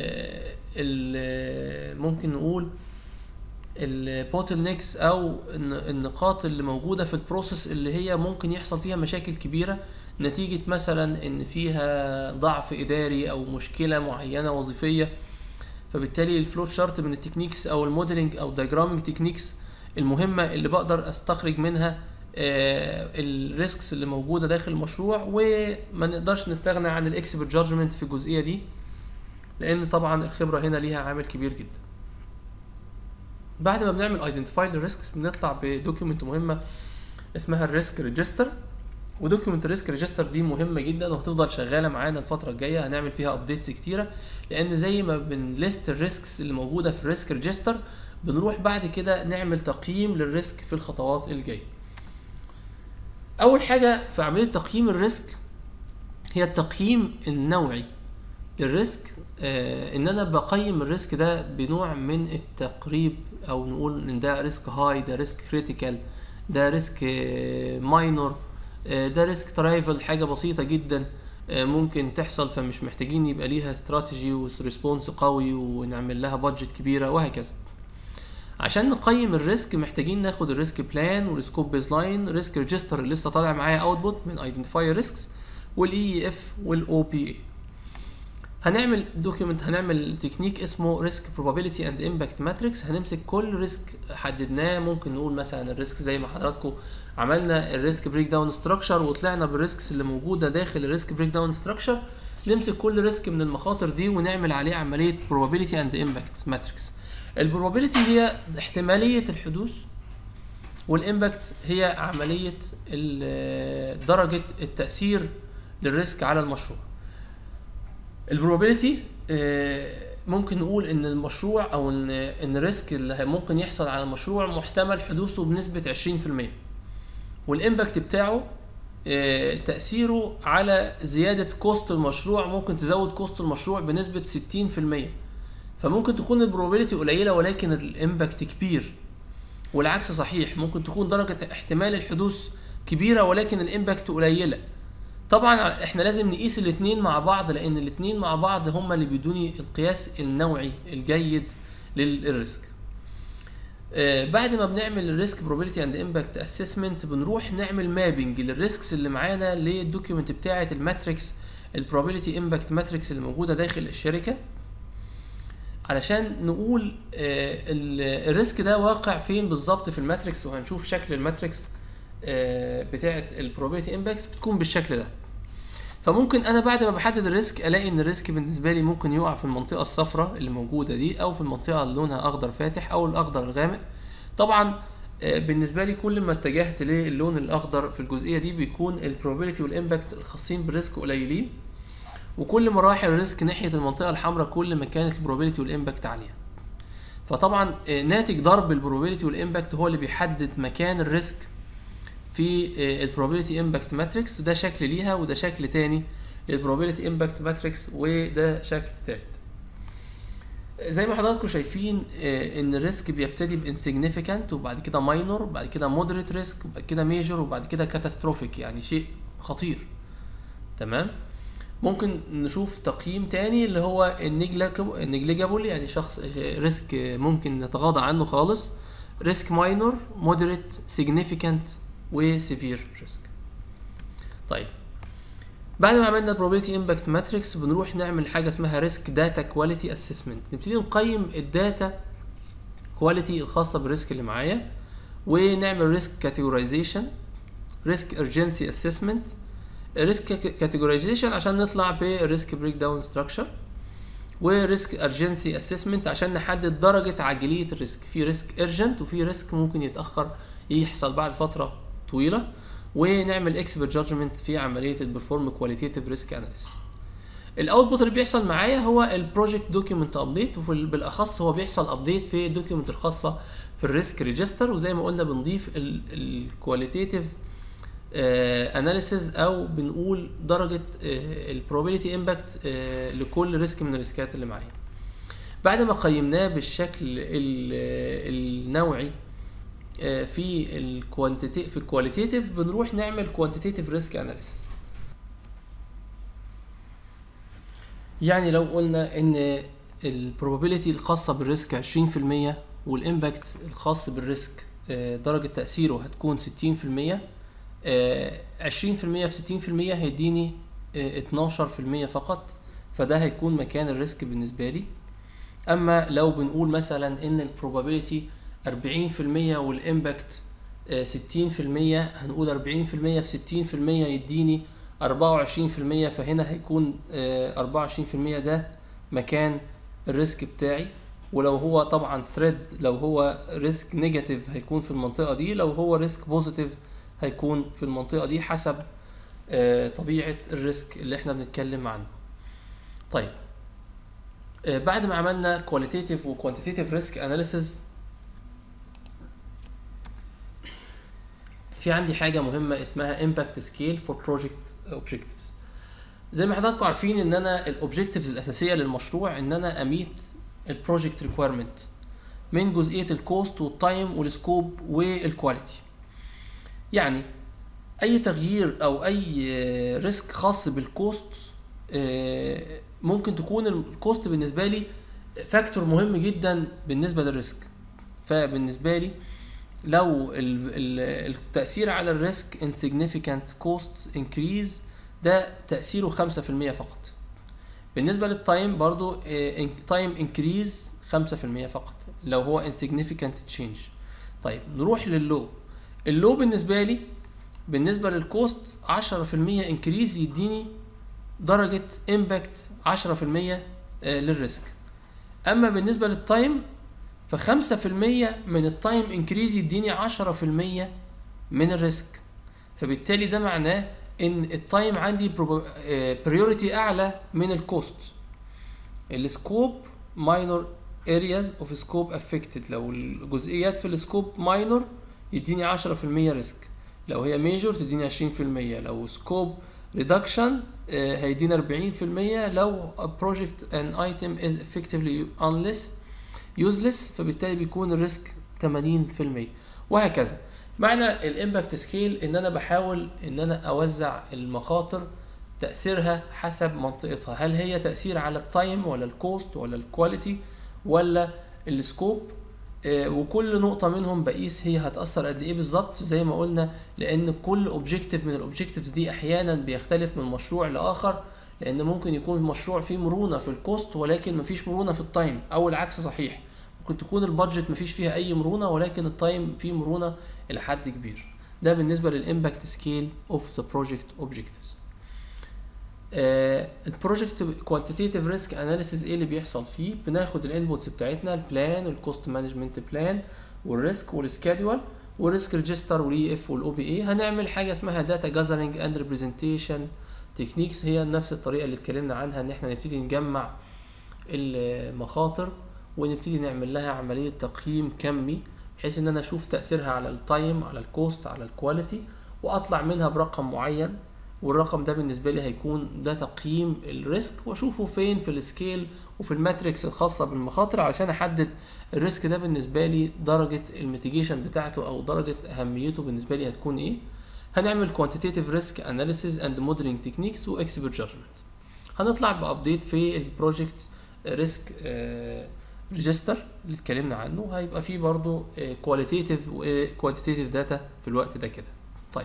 ال ممكن نقول البوتل نيكس او النقاط اللي موجودة في البروسيس اللي هي ممكن يحصل فيها مشاكل كبيرة نتيجة مثلا ان فيها ضعف اداري او مشكلة معينة وظيفية. فبالتالي الفلوت شارت من التكنيكس او الموديلنج او دايجرامينج تكنيكس المهمة اللي بقدر استخرج منها الريسكس اللي موجودة داخل المشروع، وما نقدرش نستغنى عن الاكسبرت جادجمنت في الجزئية دي، لان طبعا الخبرة هنا ليها عامل كبير جدا. بعد ما بنعمل ايدنتيفاي للريسكس بنطلع بدوكيومنت مهمة اسمها الريسك ريجستر، ودوكيومنت الريسك ريجستر دي مهمة جدا وهتفضل شغالة معانا الفترة الجاية، هنعمل فيها ابديتس كتيرة، لان زي ما بنليست الريسكس اللي موجودة في الريسك ريجستر بنروح بعد كده نعمل تقييم للريسك في الخطوات الجاية. اول حاجة في عملية تقييم الريسك هي التقييم النوعي للريسك ان انا بقيم الريسك ده بنوع من التقريب، او نقول ان ده ريسك هاي، ده ريسك كريتيكال، ده ريسك ماينور، ده ريسك ترايفل، حاجه بسيطه جدا ممكن تحصل، فمش محتاجين يبقى ليها استراتيجي وريسبونس قوي ونعمل لها بادجت كبيره وهكذا. عشان نقيم الريسك محتاجين ناخد الريسك بلان والسكوب بيز لاين، ريسك ريجستر اللي لسه طالع معايا اوتبوت من ايدنتيفاير ريسكس، والاي اف والاو بي اي. هنعمل دوكيومنت، هنعمل تكنيك اسمه ريسك بروبابيلتي اند امباكت ماتريكس. هنمسك كل ريسك حددناه، ممكن نقول مثلا الريسك زي ما حضراتكم عملنا الريسك بريك داون ستراكشر وطلعنا بالريسكس اللي موجوده داخل الريسك بريك داون ستراكشر، نمسك كل ريسك من المخاطر دي ونعمل عليه عمليه بروبابيلتي اند امباكت ماتريكس. البروبابيلتي هي احتماليه الحدوث، والامباكت هي عمليه درجه التاثير للريسك على المشروع. البروبابيلتي ممكن نقول ان المشروع او ان الريسك اللي ممكن يحصل على المشروع محتمل حدوثه بنسبه 20%، والامباكت بتاعه تاثيره على زياده كوست المشروع، ممكن تزود كوست المشروع بنسبه 60%. فممكن تكون البروبابيلتي قليله ولكن الامباكت كبير، والعكس صحيح، ممكن تكون درجه احتمال الحدوث كبيره ولكن الامباكت قليله. طبعا احنا لازم نقيس الاثنين مع بعض، لان الاثنين مع بعض هما اللي بيدوني القياس النوعي الجيد للريسك. بعد ما بنعمل الريسك بروبابيلتي اند امباكت اسسمنت، بنروح نعمل مابنج للريسكس اللي معانا للدوكيومنت بتاعه الماتريكس، البروبابيلتي امباكت ماتريكس اللي موجوده داخل الشركه، علشان نقول الريسك ده واقع فين بالظبط في الماتريكس. وهنشوف شكل الماتريكس بتاعه البروبابيلتي امباكت بتكون بالشكل ده. فممكن انا بعد ما بحدد الريسك الاقي ان الريسك بالنسبه لي ممكن يقع في المنطقه الصفراء اللي موجوده دي، او في المنطقه اللي لونها اخضر فاتح، او الاخضر الغامق. طبعا بالنسبه لي كل ما اتجهت للون الاخضر في الجزئيه دي بيكون البروبابيلتي والامباكت الخاصين بالريسك قليلين، وكل ما راح الريسك ناحيه المنطقه الحمراء كل ما كانت البروبابيلتي والامباكت عاليه. فطبعا ناتج ضرب البروبابيلتي والامباكت هو اللي بيحدد مكان الريسك في البروبابيلتي امباكت ماتريكس. ده شكل ليها وده شكل تاني للبروبابيلتي امباكت ماتريكس، وده شكل تالت. زي ما حضراتكم شايفين ان الريسك بيبتدي بانسيجنيفيكانت، وبعد كده ماينور، وبعد كده مودريت ريسك، وبعد كده ميجر، وبعد كده كاتاستروفيك، يعني شيء خطير. تمام. ممكن نشوف تقييم تاني اللي هو النيجليجابل، يعني شخص ريسك ممكن نتغاضى عنه خالص، ريسك ماينور، مودريت، سيجنيفيكانت، وسيفير ريسك. طيب بعد ما عملنا probability impact matrix بنروح نعمل حاجه اسمها ريسك داتا كواليتي اسسمنت. نبتدي نقيم الداتا كواليتي الخاصه بالريسك اللي معايا، ونعمل ريسك كاتيجورايزيشن، ريسك urgency assessment، ريسك كاتيجورايزيشن عشان نطلع بالريسك بريك داون ستراكشر، وريسك urgency assessment عشان نحدد درجه عاجليه الريسك. في ريسك urgent وفي ريسك ممكن يتاخر يحصل بعد فتره طويله، ونعمل اكسبرت جادجمنت في عمليه البرفورم كواليتيتيف ريسك اناليسيس. الاوتبوت اللي بيحصل معايا هو البروجكت دوكيومنت ابديت، وبالاخص هو بيحصل ابديت في الدوكيومنت الخاصه في الريسك ريجستر. وزي ما قلنا بنضيف الكواليتيتيف اناليسيس، او بنقول درجه البروبابيلتي امباكت لكل ريسك من الريسكات اللي معايا. بعد ما قيمناه بالشكل النوعي في الكواليتيتيف بنروح نعمل كوانتيتيف ريسك اناليسيس. يعني لو قلنا ان البروبابيلتي الخاصه بالريسك 20% والامباكت الخاص بالريسك درجه تاثيره هتكون 60%، 20% في 60% هيديني 12% فقط، فده هيكون مكان الريسك بالنسبه لي. اما لو بنقول مثلا ان البروبابيلتي 40% والامباكت 60%، هنقول 40% في 60% يديني 24%، فهنا هيكون 24% ده مكان الريسك بتاعي. ولو هو طبعا ثريد، لو هو ريسك نيجاتيف هيكون في المنطقة دي، لو هو ريسك بوزيتيف هيكون في المنطقة دي، حسب طبيعة الريسك اللي احنا بنتكلم عنه. طيب بعد ما عملنا qualitative و quantitative risk analysis، في عندي حاجة مهمة اسمها impact scale for project objectives. زي ما حضراتكم عارفين ان انا الاوبجكتيفز الاساسيه للمشروع ان انا اميت البروجكت ريكويرمنت من جزئيه الكوست والتايم والسكوب والكواليتي. يعني اي تغيير او اي ريسك خاص بالكوست، ممكن تكون الكوست بالنسبه لي فاكتور مهم جدا بالنسبه للريسك. فبالنسبه لي لو التأثير على الريسك insignificant cost increase ده تأثيره 5% فقط. بالنسبة للتايم برضو time increase 5% فقط لو هو insignificant change. طيب نروح لللو. اللو بالنسبة لي بالنسبة للكوست 10% increase يديني درجة impact 10% للريسك. اما بالنسبة للتايم ف5% من التايم انكريز يديني 10% من الريسك. فبالتالي ده معناه ان التايم عندي بريوريتي اعلى من الكوست. السكوب minor areas of scope affected، لو الجزئيات في السكوب minor يديني 10% ريسك، لو هي major تديني 20%، لو سكوب reduction هيدينا 40%، لو a project an item is effectively useless فبالتالي بيكون الريسك 80%، وهكذا. معنى الامباكت سكيل ان انا بحاول ان انا اوزع المخاطر تأثيرها حسب منطقتها، هل هي تأثير على التايم ولا الكوست ولا الكواليتي ولا السكوب، وكل نقطة منهم بقيس هي هتأثر قد ايه بالظبط زي ما قلنا، لان كل اوبجيكتيف من الاوبجيكتيفز دي احيانا بيختلف من مشروع لاخر، لان ممكن يكون مشروع فيه مرونة في الكوست ولكن مفيش مرونة في التايم، او العكس صحيح، ممكن تكون البادجت مفيش فيها اي مرونة ولكن التايم فيه مرونة الى حد كبير. ده بالنسبة للامباكت سكيل اوف ذا بروجكت اوبجيكتيفز. البروجكت كوانتيتيف ريسك اناليسيز ايه اللي بيحصل فيه؟ بناخد الانبوتس بتاعتنا، البلان والكوست مانجمنت بلان والريسك والسكادول والريسك ريجستر والاي اف والاو بي اي. هنعمل حاجه اسمها داتا جاذرنج اند ريبريزنتيشن تكنيكس، هي نفس الطريقه اللي اتكلمنا عنها، ان احنا نبتدي نجمع المخاطر ونبتدي نعمل لها عمليه تقييم كمي بحيث ان انا اشوف تاثيرها على التايم، على الكوست، على الكواليتي، واطلع منها برقم معين، والرقم ده بالنسبه لي هيكون ده تقييم الريسك، واشوفه فين في السكيل وفي الماتريكس الخاصه بالمخاطر علشان احدد الريسك ده بالنسبه لي درجه الميتيجيشن بتاعته او درجه اهميته بالنسبه لي هتكون ايه. هنعمل quantitative risk analysis and modeling techniques و expert judgment. هنطلع بابديت في البروجكت ريسك ريجستر اللي اتكلمنا عنه، هيبقى فيه برضو qualitative و quantitative data في الوقت ده كده. طيب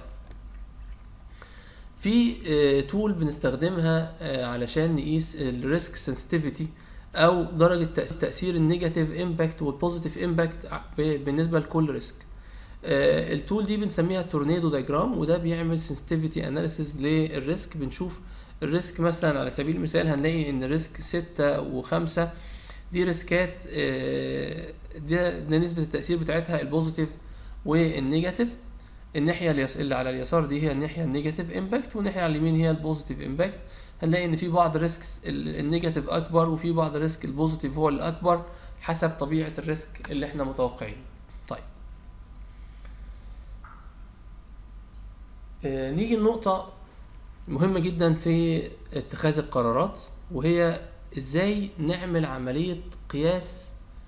في تول بنستخدمها علشان نقيس الريسك سنسيتيفيتي او درجه تاثير النيجاتيف امباكت والبوزيتيف امباكت بالنسبه لكل ريسك. التول دي بنسميها تورنيدو دايجرام، وده بيعمل سنسيتيفيتي اناليسيز للريسك. بنشوف الريسك مثلا على سبيل المثال هنلاقي ان ريسك 6 و5 دي ريسكات ده نسبه التاثير بتاعتها البوزيتيف والنيجاتيف. الناحيه اللي على اليسار دي هي الناحيه النيجاتيف امباكت، والناحيه على اليمين هي البوزيتيف امباكت. هنلاقي ان في بعض ريسكس النيجاتيف اكبر وفي بعض ريسك البوزيتيف هو الاكبر حسب طبيعه الريسك اللي احنا متوقعينه. طيب نيجي لنقطه مهمه جدا في اتخاذ القرارات، وهي ازاي نعمل عمليه قياس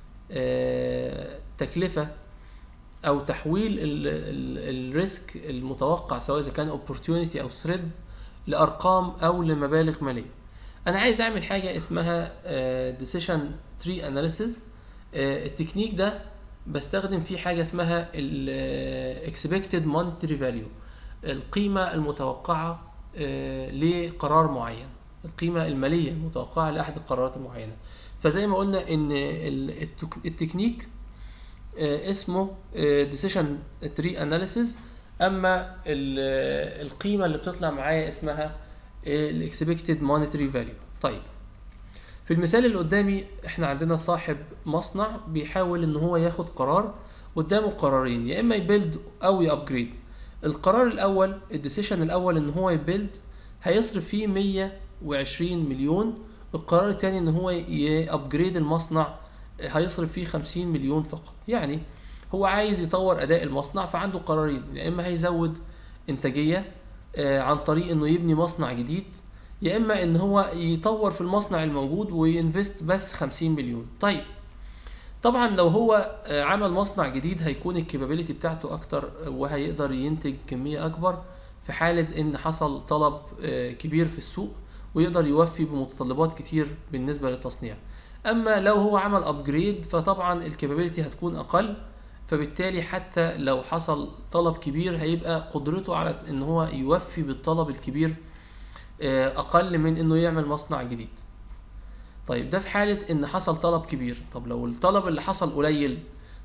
تكلفه او تحويل الريسك المتوقع سواء اذا كان opportunity او threat لارقام او لمبالغ ماليه. انا عايز اعمل حاجه اسمها decision tree analysis. التكنيك ده بستخدم فيه حاجه اسمها expected monetary value، القيمه المتوقعه لقرار معين، القيمه الماليه المتوقعه لاحد القرارات المعينه. فزي ما قلنا ان التكنيك اسمه decision tree analysis، اما القيمة اللي بتطلع معايا اسمها expected monetary value. طيب في المثال اللي قدامي احنا عندنا صاحب مصنع بيحاول ان هو ياخد قرار، قدامه قرارين، يا اما يبيلد او يابجريد. القرار الاول الديسيشن الاول ان هو يبيلد هيصرف فيه 120 مليون، القرار الثاني ان هو يابجريد المصنع هيصرف فيه 50 مليون فقط. يعني هو عايز يطور اداء المصنع فعنده قرارين، يا اما هيزود انتاجية عن طريق انه يبني مصنع جديد، يا اما ان هو يطور في المصنع الموجود وينفست بس 50 مليون. طيب طبعا لو هو عمل مصنع جديد هيكون الكابابيلتي بتاعته اكتر وهيقدر ينتج كمية اكبر في حالة ان حصل طلب كبير في السوق، ويقدر يوفي بمتطلبات كتير بالنسبة للتصنيع. اما لو هو عمل ابجريد فطبعا الكابابيلتي هتكون اقل، فبالتالي حتى لو حصل طلب كبير هيبقى قدرته على ان هو يوفي بالطلب الكبير اقل من انه يعمل مصنع جديد. طيب ده في حالة ان حصل طلب كبير. طب لو الطلب اللي حصل قليل،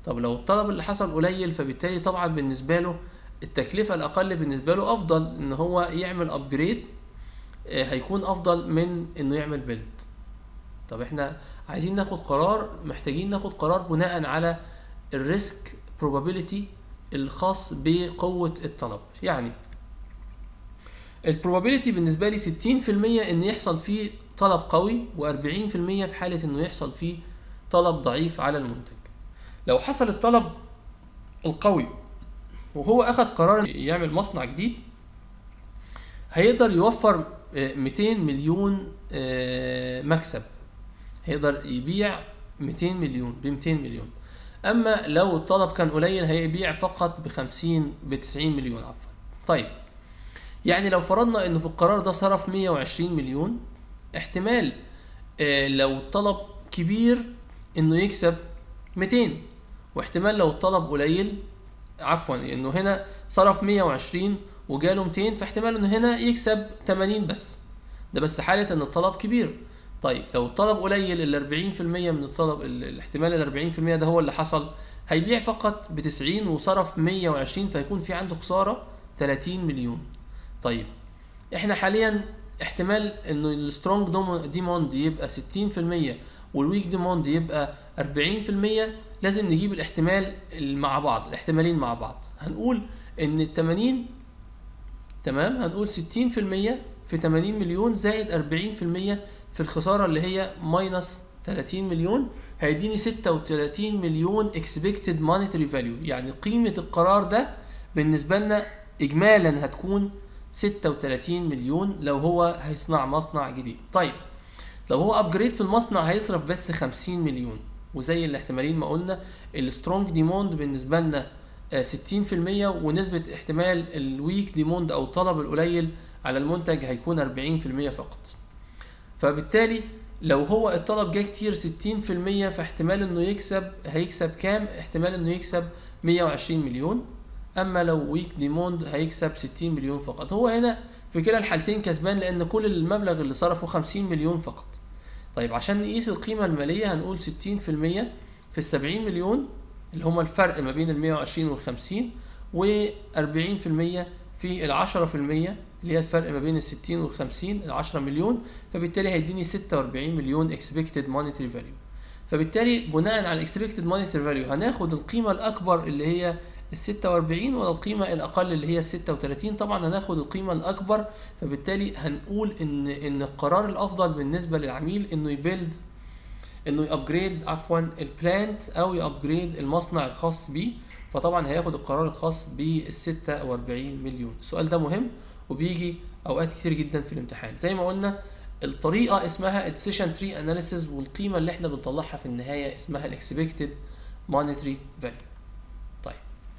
فبالتالي طبعا بالنسبة له التكلفة الاقل بالنسبة له افضل ان هو يعمل ابجريد، هيكون افضل من انه يعمل بيلد. طب احنا عايزين ناخد قرار، محتاجين ناخد قرار بناء على الريسك probability الخاص بقوة الطلب. يعني البروبابيلتي بالنسبة لي 60% ان يحصل فيه طلب قوي، و40% في حالة انه يحصل فيه طلب ضعيف على المنتج. لو حصل الطلب القوي وهو اخذ قرار يعمل مصنع جديد، هيقدر يوفر 200 مليون مكسب، هيقدر يبيع 200 مليون ب 200 مليون. اما لو الطلب كان قليل هيبيع فقط ب 90 مليون عفوا. طيب يعني لو فرضنا انه في القرار ده صرف 120 مليون، احتمال لو الطلب كبير انه يكسب 200، واحتمال لو الطلب قليل انه هنا صرف 120 وجاله 200، فاحتمال انه هنا يكسب 80 بس. ده بس حالة ان الطلب كبير. طيب لو الطلب قليل، ال 40% من الطلب، الاحتمال ال 40% ده هو اللي حصل، هيبيع فقط ب 90 وصرف 120، فيكون في عنده خسارة 30 مليون. طيب احنا حاليا احتمال انه السترونج ديموند يبقى 60% والويك ديموند يبقى 40%، لازم نجيب الاحتمال مع بعض، الاحتمالين مع بعض. هنقول ان ال 80 تمام، هنقول 60% في 80 مليون زائد 40% في الخسارة اللي هي ماينس 30 مليون، هيديني 36 مليون expected monetary value. يعني قيمة القرار ده بالنسبة لنا اجمالا هتكون 36 مليون لو هو هيصنع مصنع جديد. طيب لو هو ابجريد في المصنع هيصرف بس 50 مليون، وزي الاحتمالين ما قلنا السترونج ديموند بالنسبة لنا 60%، ونسبة احتمال الويك ديموند او الطلب القليل على المنتج هيكون 40% فقط. فبالتالي لو هو الطلب جه كتير 60%، فاحتمال انه هيكسب كام؟ احتمال انه يكسب 120 مليون. اما لو ويك ديموند هيكسب 60 مليون فقط. هو هنا في كلا الحالتين كسبان، لان كل المبلغ اللي صرفه 50 مليون فقط. طيب عشان نقيس القيمة المالية هنقول 60% في 70 مليون اللي هما الفرق ما بين 120 وال50، و40% في 10% اللي هي الفرق ما بين 60 وال50، 10 مليون. فبالتالي هيديني 46 مليون expected monetary value. فبالتالي بناء على expected monetary value هناخد القيمة الأكبر اللي هي ال46 ولا القيمة الأقل اللي هي ال36؟ طبعا هناخد القيمة الأكبر. فبالتالي هنقول إن القرار الأفضل بالنسبة للعميل إنه يابجريد البلانت أو يابجريد المصنع الخاص بيه. فطبعا هياخد القرار الخاص بال46 مليون. السؤال ده مهم وبيجي أوقات كتير جدا في الامتحان. زي ما قلنا الطريقة اسمها decision tree analysis، والقيمة اللي احنا بنطلعها في النهاية اسمها expected monetary value. طيب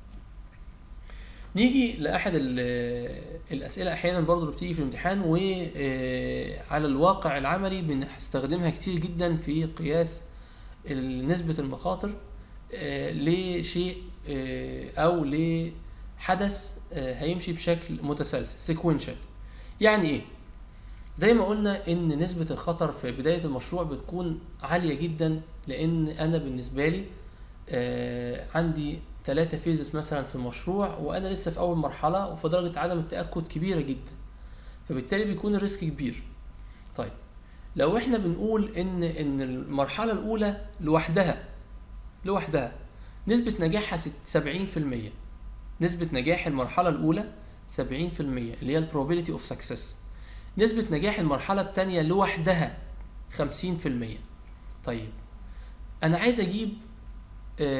نيجي لأحد الأسئلة أحيانا برضو اللي بتيجي في الامتحان وعلى الواقع العملي بنستخدمها كتير جدا في قياس نسبة المخاطر لشيء أو لحدث هيمشي بشكل متسلسل sequential. يعني إيه؟ زي ما قلنا إن نسبة الخطر في بداية المشروع بتكون عالية جدا، لأن أنا بالنسبة لي عندي 3 فيزز مثلا في المشروع وأنا لسه في أول مرحلة، وفي درجة عدم التأكد كبيرة جدا، فبالتالي بيكون الريسك كبير. طيب لو احنا بنقول إن المرحلة الأولى لوحدها نسبة نجاحها 70%، نسبة نجاح المرحلة الأولى 70% اللي هي ال probability of success. نسبة نجاح المرحلة التانية لوحدها 50%. طيب أنا عايز أجيب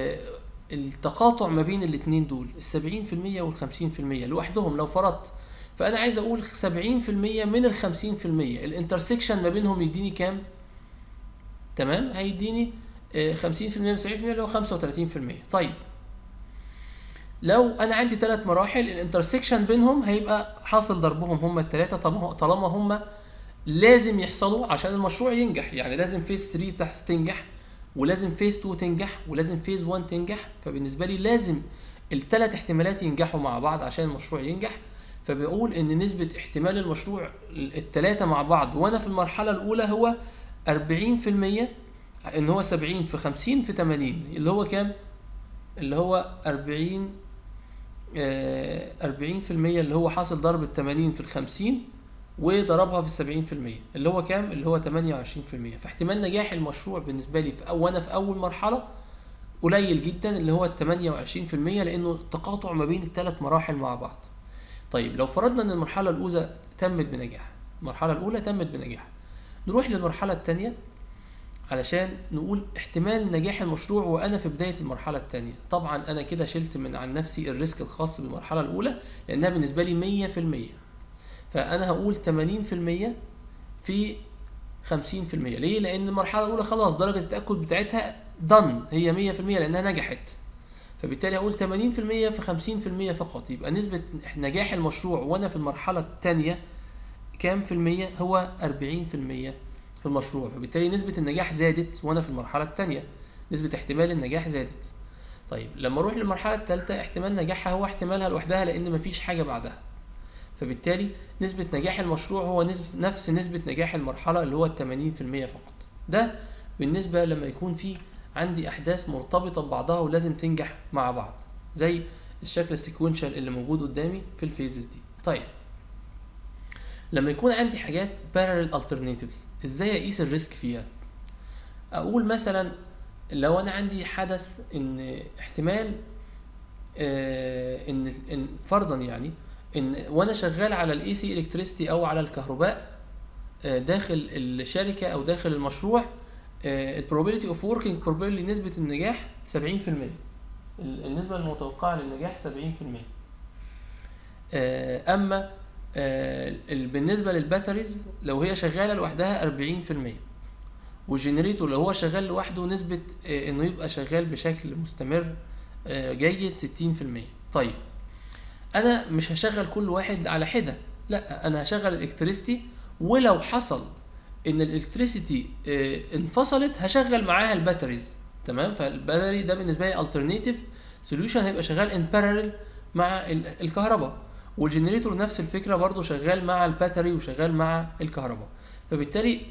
التقاطع ما بين الاتنين دول، 70% وال50% لوحدهم. لو فرضت فانا عايز اقول 70% من ال 50%، الانترسكشن ما بينهم يديني كام؟ تمام، هيديني 50% من 70% اللي هو 35%. طيب لو انا عندي 3 مراحل، الانترسكشن بينهم هيبقى حاصل ضربهم هما الثلاثه، طالما هما لازم يحصلوا عشان المشروع ينجح. يعني لازم فيز 3 تنجح، ولازم فيز 2 تنجح، ولازم فيز 1 تنجح. فبالنسبه لي لازم الثلاث احتمالات ينجحوا مع بعض عشان المشروع ينجح. فبقول ان نسبه احتمال المشروع الثلاثه مع بعض وانا في المرحله الاولى هو 40%، ان هو 70 في 50 في 80 اللي هو كام؟ اللي هو 40% اللي هو حاصل ضرب ال 80 في ال 50 وضربها في 70% اللي هو كام؟ اللي هو 28%. فاحتمال نجاح المشروع بالنسبه لي وانا في اول مرحله قليل جدا، اللي هو 28%، لانه التقاطع ما بين الثلاث مراحل مع بعض. طيب لو فرضنا ان المرحله الاولى تمت بنجاح، نروح للمرحله الثانيه علشان نقول احتمال نجاح المشروع وانا في بدايه المرحله الثانيه. طبعا انا كده شلت من عن نفسي الريسك الخاص بالمرحله الاولى لانها بالنسبه لي 100%. فانا هقول 80% في 50%. ليه؟ لان المرحله الاولى خلاص درجه التاكد بتاعتها done، هي 100% لانها نجحت. فبالتالي هقول 80% في 50% فقط. يبقى نسبه نجاح المشروع وانا في المرحله الثانيه كام في المية؟ هو 40% في المشروع. فبالتالي نسبة النجاح زادت وانا في المرحلة الثانية، نسبة احتمال النجاح زادت. طيب لما اروح للمرحلة الثالثة احتمال نجاحها هو احتمالها لوحدها لان مفيش حاجة بعدها. فبالتالي نسبة نجاح المشروع هو نفس نسبة نجاح المرحلة اللي هو 80% فقط. ده بالنسبة لما يكون في عندي احداث مرتبطة ببعضها ولازم تنجح مع بعض، زي الشكل السيكونشال اللي موجود قدامي في الفيزز دي. طيب لما يكون عندي حاجات parallel alternatives ازاي اقيس الريسك فيها؟ اقول مثلا لو انا عندي حدث ان احتمال ان فرضا يعني ان وانا شغال على الاي سي الكتريستي او على الكهرباء داخل الشركه او داخل المشروع، البروبابيلتي اوف وركينج probability نسبه النجاح 70%، النسبه المتوقعه للنجاح 70%. اما بالنسبة للباتريز لو هي شغالة لوحدها 40%، والجنريتور لو هو شغال لوحده نسبة انه يبقى شغال بشكل مستمر جيد 60%. طيب انا مش هشغل كل واحد على حدة، لا انا هشغل الالكتريستي، ولو حصل ان الالكتريسيتي انفصلت هشغل معاها الباتريز. تمام، فالباتري ده بالنسبة لي alternative solution هيبقى شغال in parallel مع الكهرباء، والجنريتور نفس الفكره برضو شغال مع الباتري وشغال مع الكهرباء. فبالتالي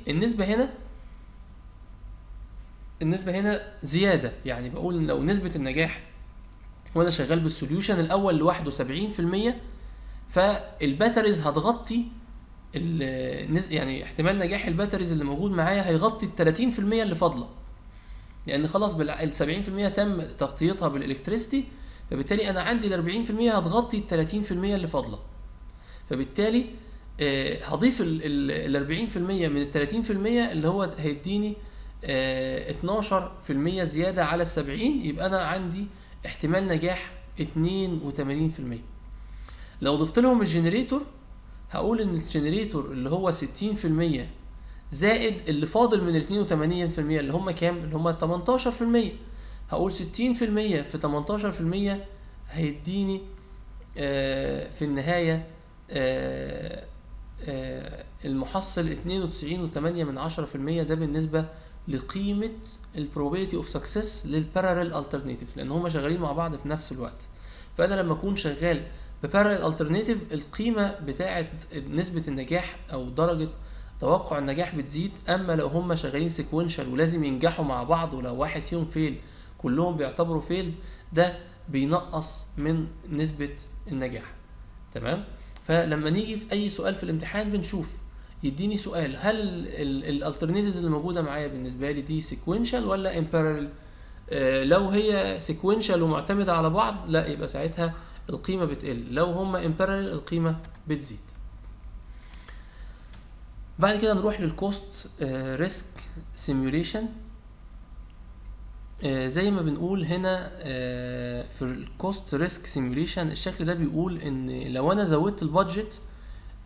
النسبه هنا زياده. يعني بقول لو نسبه النجاح وانا شغال بالسوليوشن الاول لوحده 70%، فالباتريز هتغطي يعني احتمال نجاح الباتريز اللي موجود معايا هيغطي ال 30% اللي فاضله، لان خلاص ال 70% تم تغطيتها بالالكتريستي. فبالتالي انا عندي ال 40% هتغطي ال 30% اللي فاضله. فبالتالي هضيف ال 40% من ال 30% اللي هو هيديني 12% زياده على ال 70، يبقى انا عندي احتمال نجاح 82%. لو ضفت لهم الجنريتور هقول ان الجنريتور اللي هو 60% زائد اللي فاضل من ال 82% اللي هم كام؟ اللي هم 18%. هقول 60% في 18% هيديني في النهاية المحصل 92.8%. ده بالنسبة لقيمة probability of success للparallel alternatives، لأن هما شغالين مع بعض في نفس الوقت. فأنا لما أكون شغال بparallel alternative القيمة بتاعة نسبة النجاح أو درجة توقع النجاح بتزيد. أما لو هما شغالين sequential ولازم ينجحوا مع بعض، ولو واحد فيهم فيل كلهم بيعتبروا فيلد، ده بينقص من نسبة النجاح. تمام، فلما نيجي في اي سؤال في الامتحان بنشوف يديني سؤال هل الالترناتيفز اللي موجودة معايا بالنسبة لي دي سيكوينشال ولا امبارل. لو هي سيكوينشال ومعتمدة على بعض لا يبقى ساعتها القيمة بتقل، لو هما امبارل القيمة بتزيد. بعد كده نروح للكوست ريسك سيميوليشن. زي ما بنقول هنا في الكوست ريسك سيميوليشن الشكل ده بيقول ان لو انا زودت البادجت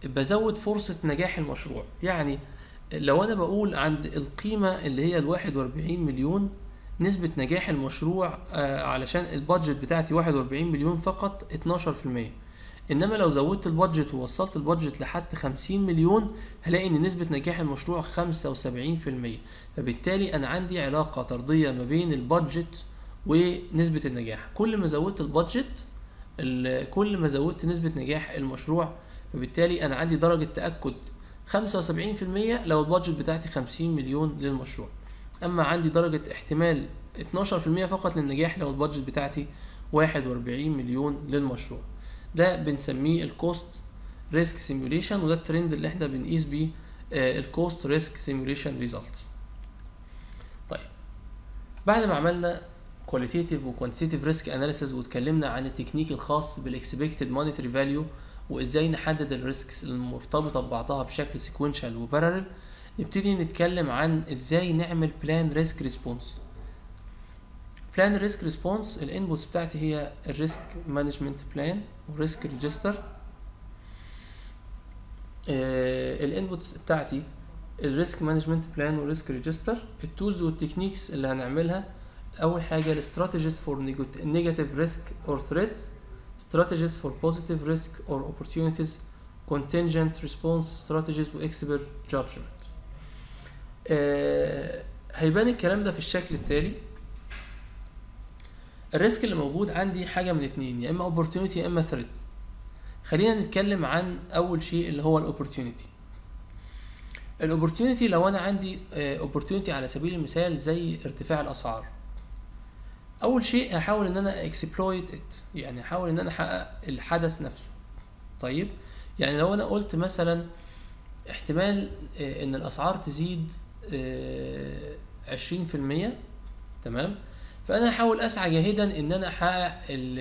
بزود فرصة نجاح المشروع. يعني لو انا بقول عند القيمة اللي هي ال41 مليون نسبة نجاح المشروع علشان البادجت بتاعتي 41 مليون فقط 12%. انما لو زودت البادجت ووصلت البادجت لحد 50 مليون هلاقي ان نسبة نجاح المشروع 75%. فبالتالي انا عندي علاقة طردية ما بين البادجت ونسبة النجاح. كل ما زودت البادجت كل ما زودت نسبة نجاح المشروع. فبالتالي انا عندي درجة تأكد 75% لو البادجت بتاعتي 50 مليون للمشروع. اما عندي درجة احتمال 12% فقط للنجاح لو البادجت بتاعتي 41 مليون للمشروع. ده بنسميه الكوست ريسك سيميوليشن، وده الترند اللي احنا بنقيس بيه الكوست ريسك سيميوليشن ريزلت. طيب بعد ما عملنا كواليتيتيف وكوانتيتيف ريسك اناليسيز واتكلمنا عن التكنيك الخاص بالاكسبكتد مونيتري فاليو وازاي نحدد الريسكس المرتبطه ببعضها بشكل سيكوينشال وبارالل، نبتدي نتكلم عن ازاي نعمل بلان ريسك ريسبونس. بلان ريسك ريسبونس الانبوتس بتاعتي هي الريسك مانجمنت بلان وريسك ريجستر. الانبوتس بتاعتي الريسك مانجمنت بلان وريسك ريجستر. التولز والتكنيكس اللي هنعملها اول حاجه الاستراتيجيز فور نيجاتيف ريسك اور ثريتس، strategies for positive risk or opportunities, contingent response strategies و expert judgment. هيبان الكلام ده في الشكل التالي. الريسك اللي موجود عندي حاجة من اتنين، يا اما opportunity يا اما threat. خلينا نتكلم عن اول شيء اللي هو الاوبورتيونيتي. الاوبورتيونيتي لو انا عندي opportunity على سبيل المثال زي ارتفاع الاسعار، اول شيء هحاول ان انا exploit it، يعني هحاول ان انا احقق الحدث نفسه. طيب يعني لو انا قلت مثلا احتمال ان الاسعار تزيد 20%، تمام، فانا هحاول اسعى جاهدا ان انا احقق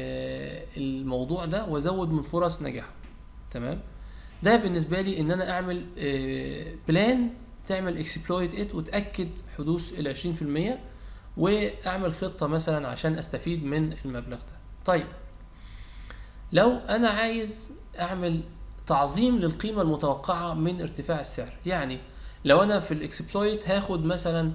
الموضوع ده وازود من فرص نجاحه. تمام، ده بالنسبه لي ان انا اعمل بلان تعمل exploit it وتاكد حدوث ال 20%، واعمل خطة مثلا عشان استفيد من المبلغ ده. طيب لو انا عايز اعمل تعظيم للقيمة المتوقعة من ارتفاع السعر، يعني لو انا في الاكسبلويت هاخد مثلا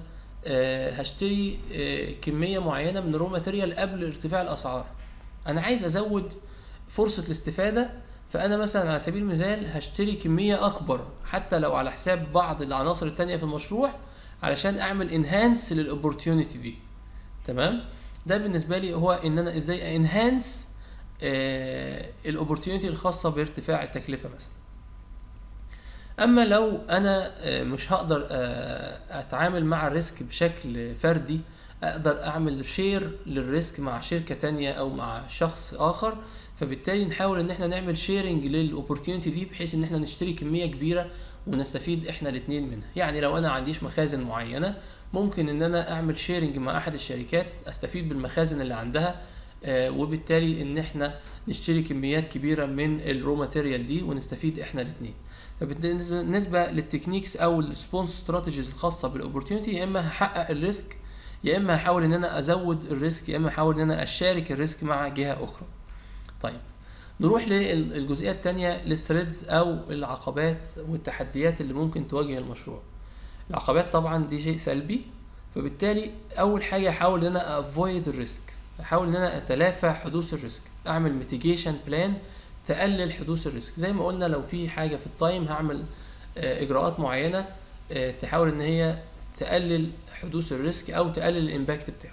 هشتري كمية معينة من الرو ماتيريال قبل ارتفاع الاسعار، انا عايز ازود فرصة الاستفادة، فانا مثلا على سبيل المثال هشتري كمية اكبر حتى لو على حساب بعض العناصر التانية في المشروع علشان اعمل انهانس للاوبورتيونيتي دي. تمام، ده بالنسبه لي هو ان انا ازاي انهانس الاوبورتيونيتي الخاصه بارتفاع التكلفه مثلا. اما لو انا مش هقدر اتعامل مع الريسك بشكل فردي، اقدر اعمل شير للريسك مع شركه تانية او مع شخص اخر، فبالتالي نحاول ان احنا نعمل شيرنج للاوبورتيونيتي دي بحيث ان احنا نشتري كميه كبيره ونستفيد احنا الاثنين منها. يعني لو انا عنديش مخازن معينه ممكن ان انا اعمل شيرنج مع احد الشركات استفيد بالمخازن اللي عندها، وبالتالي ان احنا نشتري كميات كبيره من الرو ماتيريال دي ونستفيد احنا الاثنين. فبالنسبه للتكنيكس او الريسبونس استراتيجيز الخاصه بالاوبورتيونيتي، يا اما هحقق الريسك يا اما هحاول ان انا ازود الريسك يا اما هحاول ان انا اشارك الريسك مع جهه اخرى. طيب نروح للجزئيه الثانيه للثريدز او العقبات والتحديات اللي ممكن تواجه المشروع. العقبات طبعا دي شيء سلبي، فبالتالي اول حاجه احاول ان انا افويد الريسك، احاول ان انا اتلافى حدوث الريسك، اعمل ميتيجيشن بلان تقلل حدوث الريسك. زي ما قلنا لو في حاجه في التايم هعمل اجراءات معينه تحاول ان هي تقلل حدوث الريسك او تقلل الامباكت بتاعه.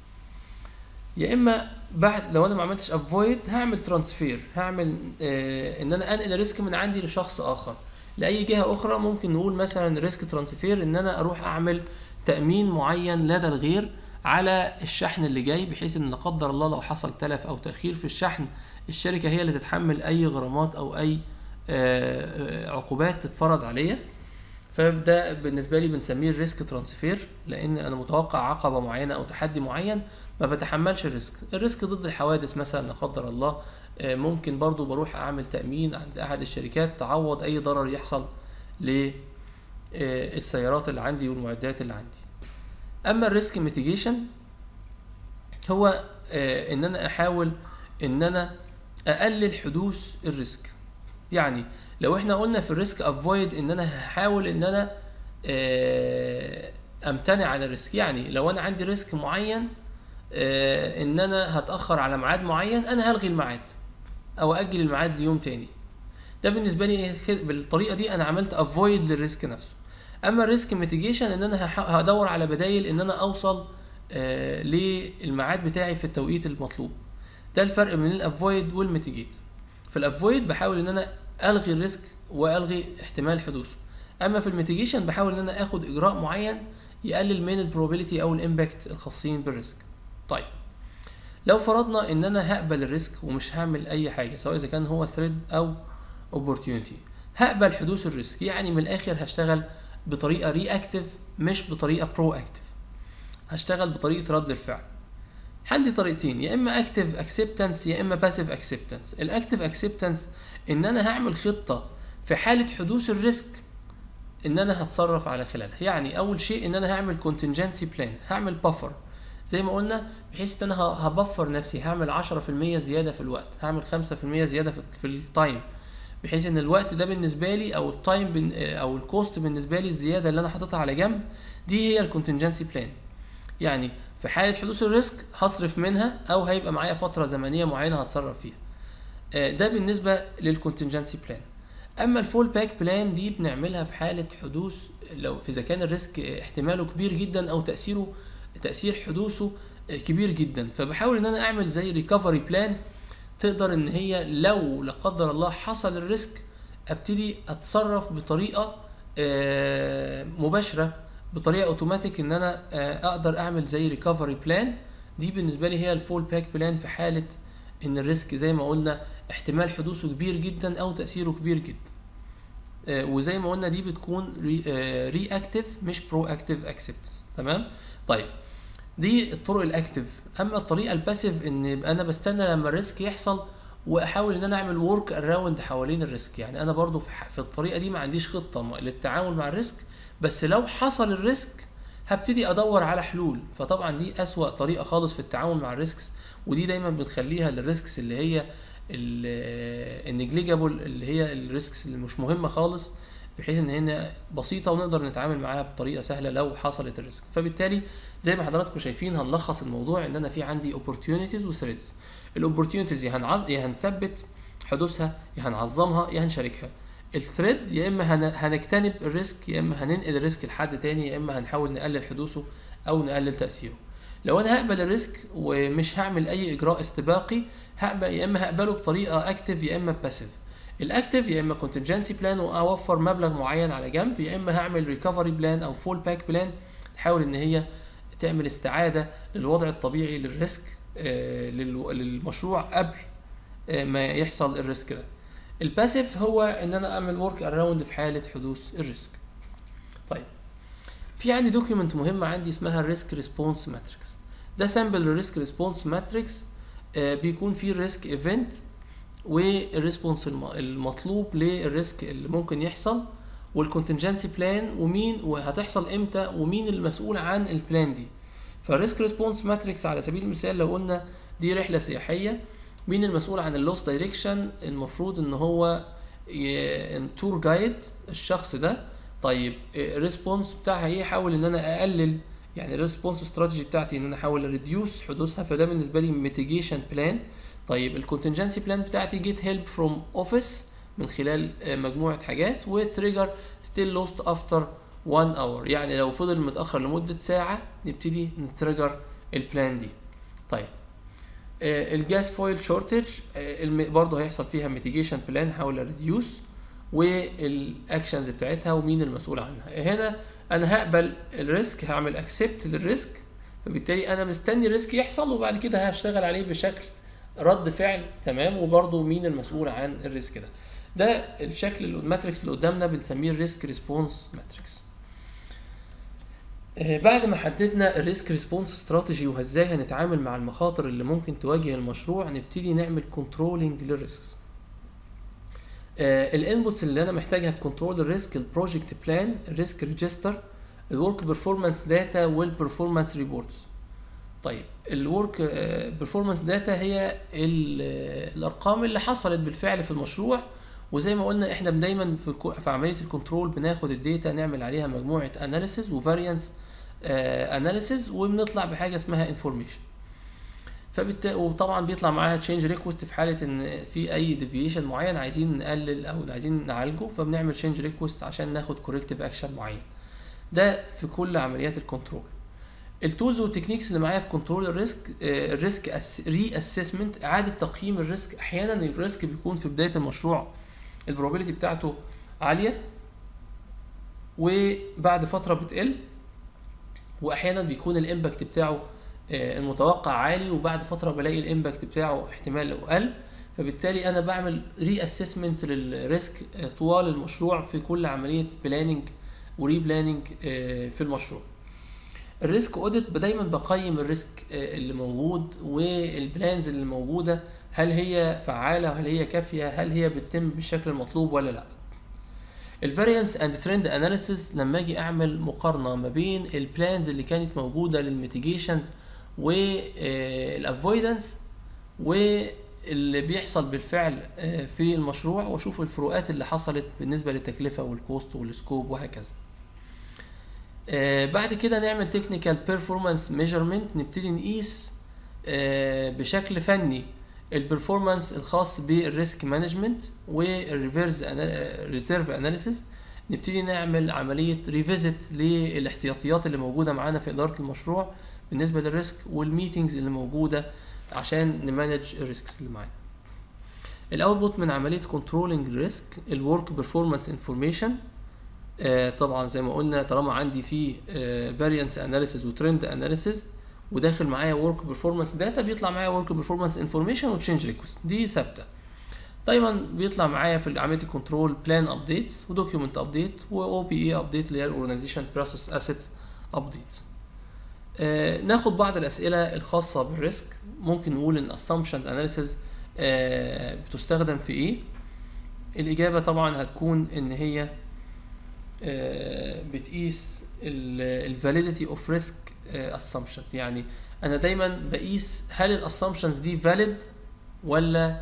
يا اما بعد لو انا ما عملتش افويد هعمل ترانسفير، هعمل ان انا انقل الريسك من عندي لشخص اخر لاي جهه اخرى. ممكن نقول مثلا ريسك ترانسفير ان انا اروح اعمل تامين معين لدى الغير على الشحن اللي جاي، بحيث ان لا قدر الله لو حصل تلف او تاخير في الشحن الشركه هي اللي تتحمل اي غرامات او اي عقوبات تتفرض عليا. فده بالنسبه لي بنسميه الريسك ترانسفير، لان انا متوقع عقبه معينه او تحدي معين ما بتحملش الريسك. الريسك ضد الحوادث مثلا لا قدر الله، ممكن برضو بروح اعمل تأمين عند احد الشركات تعوض اي ضرر يحصل للسيارات اللي عندي والمعدات اللي عندي. اما الريسك ميتيجيشن هو ان انا احاول ان انا اقلل حدوث الريسك. يعني لو احنا قلنا في الريسك افويد ان انا هحاول ان انا امتنع عن الريسك، يعني لو انا عندي ريسك معين ان انا هتاخر على ميعاد معين، انا هلغي الميعاد او اجل الميعاد ليوم تاني. ده بالنسبه لي بالطريقه دي انا عملت افويد للريسك نفسه. اما الريسك ميتيجيشن ان انا هدور على بدايل ان انا اوصل للميعاد بتاعي في التوقيت المطلوب. ده الفرق بين الافويد والميتيجيت. في الافويد بحاول ان انا الغي الريسك والغي احتمال حدوثه، اما في الميتيجيشن بحاول ان انا اخد اجراء معين يقلل من البروبابيلتي او الامباكت الخاصين بالريسك. طيب لو فرضنا ان انا هقبل الريسك ومش هعمل اي حاجه، سواء اذا كان هو ثريد او opportunity، هقبل حدوث الريسك، يعني من الاخر هشتغل بطريقه رياكتيف مش بطريقه برو اكتيف، هشتغل بطريقه رد الفعل. عندي طريقتين، يا اما اكتيف اكسبتنس يا اما باسيف اكسبتنس. الاكتيف اكسبتنس ان انا هعمل خطه في حاله حدوث الريسك ان انا هتصرف على خلالها. يعني اول شيء ان انا هعمل contingency plan، هعمل بفر زي ما قلنا، بحيث ان انا هبفر نفسي، هعمل 10% زياده في الوقت، هعمل 5% زياده في التايم، بحيث ان الوقت ده بالنسبه لي او التايم او الكوست بالنسبه لي الزياده اللي انا حاططها على جنب دي هي الكونتنجنسي بلان. يعني في حاله حدوث الريسك هصرف منها او هيبقى معايا فتره زمنيه معينه هتصرف فيها. ده بالنسبه للكونتنجنسي بلان. اما الفول باك بلان دي بنعملها في حاله حدوث، لو اذا كان الريسك احتماله كبير جدا او تاثير حدوثه كبير جدا، فبحاول ان انا اعمل زي ريكفري بلان تقدر ان هي لو لا قدر الله حصل الريسك ابتدي اتصرف بطريقه مباشره، بطريقه اوتوماتيك، ان انا اقدر اعمل زي ريكفري بلان. دي بالنسبه لي هي الفول باك بلان في حاله ان الريسك زي ما قلنا احتمال حدوثه كبير جدا او تاثيره كبير جدا. وزي ما قلنا دي بتكون رياكتيف مش برو اكتيف اكسبتنس. تمام. طيب دي الطرق الاكتيف. اما الطريقه الباسيف ان يبقى انا بستنى لما الريسك يحصل واحاول ان انا اعمل ورك اراوند حوالين الريسك. يعني انا برضو في الطريقه دي ما عنديش خطه للتعامل مع الريسك، بس لو حصل الريسك هبتدي ادور على حلول. فطبعا دي اسوأ طريقه خالص في التعامل مع الريسكس، ودي دايما بنخليها للريسكس اللي هي النجليجابل، اللي هي الريسكس اللي مش مهمه خالص، بحيث ان هي بسيطه ونقدر نتعامل معاها بطريقه سهله لو حصلت الريسك. فبالتالي زي ما حضراتكم شايفين هنلخص الموضوع ان انا في عندي opportunities وثريدز. الاوبورتيونيتيز يا هنثبت حدوثها يا هنعظمها يا هنشاركها. الثريد يا اما هنجتنب الريسك يا اما هننقل الريسك لحد تاني يا اما هنحاول نقلل حدوثه او نقلل تاثيره. لو انا هقبل الريسك ومش هعمل اي اجراء استباقي، يا اما هقبله بطريقه اكتيف يا اما باسيف. الاكتيف يا اما contingency بلان واوفر مبلغ معين على جنب، يا اما هعمل ريكفري بلان او فول باك بلان تحاول ان هي تعمل استعاده للوضع الطبيعي للريسك للمشروع قبل ما يحصل الريسك ده. الباسيف هو ان انا اعمل ورك اراوند في حاله حدوث الريسك. طيب في عندي دوكيومنت مهمه عندي اسمها الريسك ريسبونس ماتريكس. ده سامبل الريسك ريسبونس ماتريكس، بيكون فيه الريسك ايفنت والريسبونس المطلوب للريسك اللي ممكن يحصل والكونتنجنسي بلان ومين وهتحصل امتى ومين المسؤول عن البلان دي. فالريسك ريسبونس ماتريكس على سبيل المثال لو قلنا دي رحله سياحيه، مين المسؤول عن اللوس دايركشن؟ المفروض ان هو تور جايد الشخص ده. طيب الريسبونس بتاعها ايه؟ احاول ان انا اقلل، يعني الريسبونس استراتيجي بتاعتي ان انا احاول ريديوس حدوثها، فده بالنسبه لي ميتيجيشن بلان. طيب الكونتنجنسي بلان بتاعتي جيت هيلب فروم اوفيس من خلال مجموعه حاجات، وتريجر ستيل لوست افتر 1 اور، يعني لو فضل متاخر لمده ساعه نبتدي نتريجر البلان دي. طيب الجاس فويل شورتج برضه هيحصل فيها ميتيجيشن بلان، هحاول ريديوس والاكشنز بتاعتها ومين المسؤول عنها. هنا انا هقبل الريسك، هعمل اكسبت للريسك، فبالتالي انا مستني الريسك يحصل وبعد كده هشتغل عليه بشكل رد فعل. تمام. وبرضه مين المسؤول عن الريسك ده. ده الشكل الماتريكس اللي قدامنا بنسميه الريسك ريسبونس ماتريكس. بعد ما حددنا الريسك ريسبونس استراتيجي وازاي هنتعامل مع المخاطر اللي ممكن تواجه المشروع، نبتدي نعمل كنترولنج للريسكس. الانبوتس اللي انا محتاجها في كنترول الريسك: البروجكت بلان، الريسك ريجستر، الورك بيرفورمانس داتا، والبرفورمانس ريبورتس. طيب الورك بيرفورمانس داتا هي الارقام اللي حصلت بالفعل في المشروع وزي ما قلنا احنا دايما في عمليه الكنترول بناخد الداتا نعمل عليها مجموعه اناليسز وفاريانس اناليسز، وبنطلع بحاجه اسمها انفورميشن. وطبعا بيطلع معاها تشينج ريكوست في حاله ان في اي ديفيشن معين عايزين نقلل او عايزين نعالجه، فبنعمل تشينج ريكوست عشان ناخد كوركتيف اكشن معين. ده في كل عمليات الكنترول. التولز والتكنيكس اللي معايا في كنترول الريسك ري اسسمنت، اعاده تقييم الريسك. احيانا الريسك بيكون في بدايه المشروع البروبابيلتي بتاعته عاليه وبعد فتره بتقل، واحيانا بيكون الامباكت بتاعه المتوقع عالي وبعد فتره بلاقي الامباكت بتاعه احتمال قل. فبالتالي انا بعمل ري اسسمنت للريسك طوال المشروع في كل عمليه بلاننج وري بلاننج في المشروع. الريسك اوديت دايما بقيم الريسك اللي موجود والبلانز اللي موجوده، هل هي فعاله، هل هي كافيه، هل هي بتتم بالشكل المطلوب ولا لا. الفاريانس اند ترند اناليسيس، لما اجي اعمل مقارنه ما بين البلانز اللي كانت موجوده للميتيجيشنز والافويدنس واللي بيحصل بالفعل في المشروع، واشوف الفروقات اللي حصلت بالنسبه للتكلفه والكوست والسكوب وهكذا. بعد كده نعمل تكنيكال بيرفورمانس ميجرمنت، نبتدي نقيس بشكل فني البرفورمانس الخاص بالريسك مانجمنت والريزيرف اناليسيس. نبتدي نعمل عمليه ريفيزيت للاحتياطيات اللي موجوده معانا في اداره المشروع بالنسبه للريسك، والميتنجز اللي موجوده عشان نمانج الريسكس اللي معانا. الاوتبوت من عمليه كنترولنج الريسك الورك بيرفورمانس انفورميشن. طبعا زي ما قلنا طالما عندي في فاريانس اناليسيس وترند اناليسيس وداخل معايا ورك بيرفورمانس داتا، بيطلع معايا ورك بيرفورمانس انفورميشن وتشينج ريكوست، دي ثابته. دايما بيطلع معايا في عمليه الكنترول بلان ابديتس ودوكيومنت ابديت واو بي اي ابديت اللي هي الاورجانيزيشن بروسيس اسيتس ابديتس. ناخد بعض الاسئله الخاصه بالريسك. ممكن نقول ان assumption analysis بتستخدم في ايه؟ الاجابه طبعا هتكون ان هي بتقيس ال validity of risk assumptions. يعني انا دايما بقيس هل ال assumptions دي valid ولا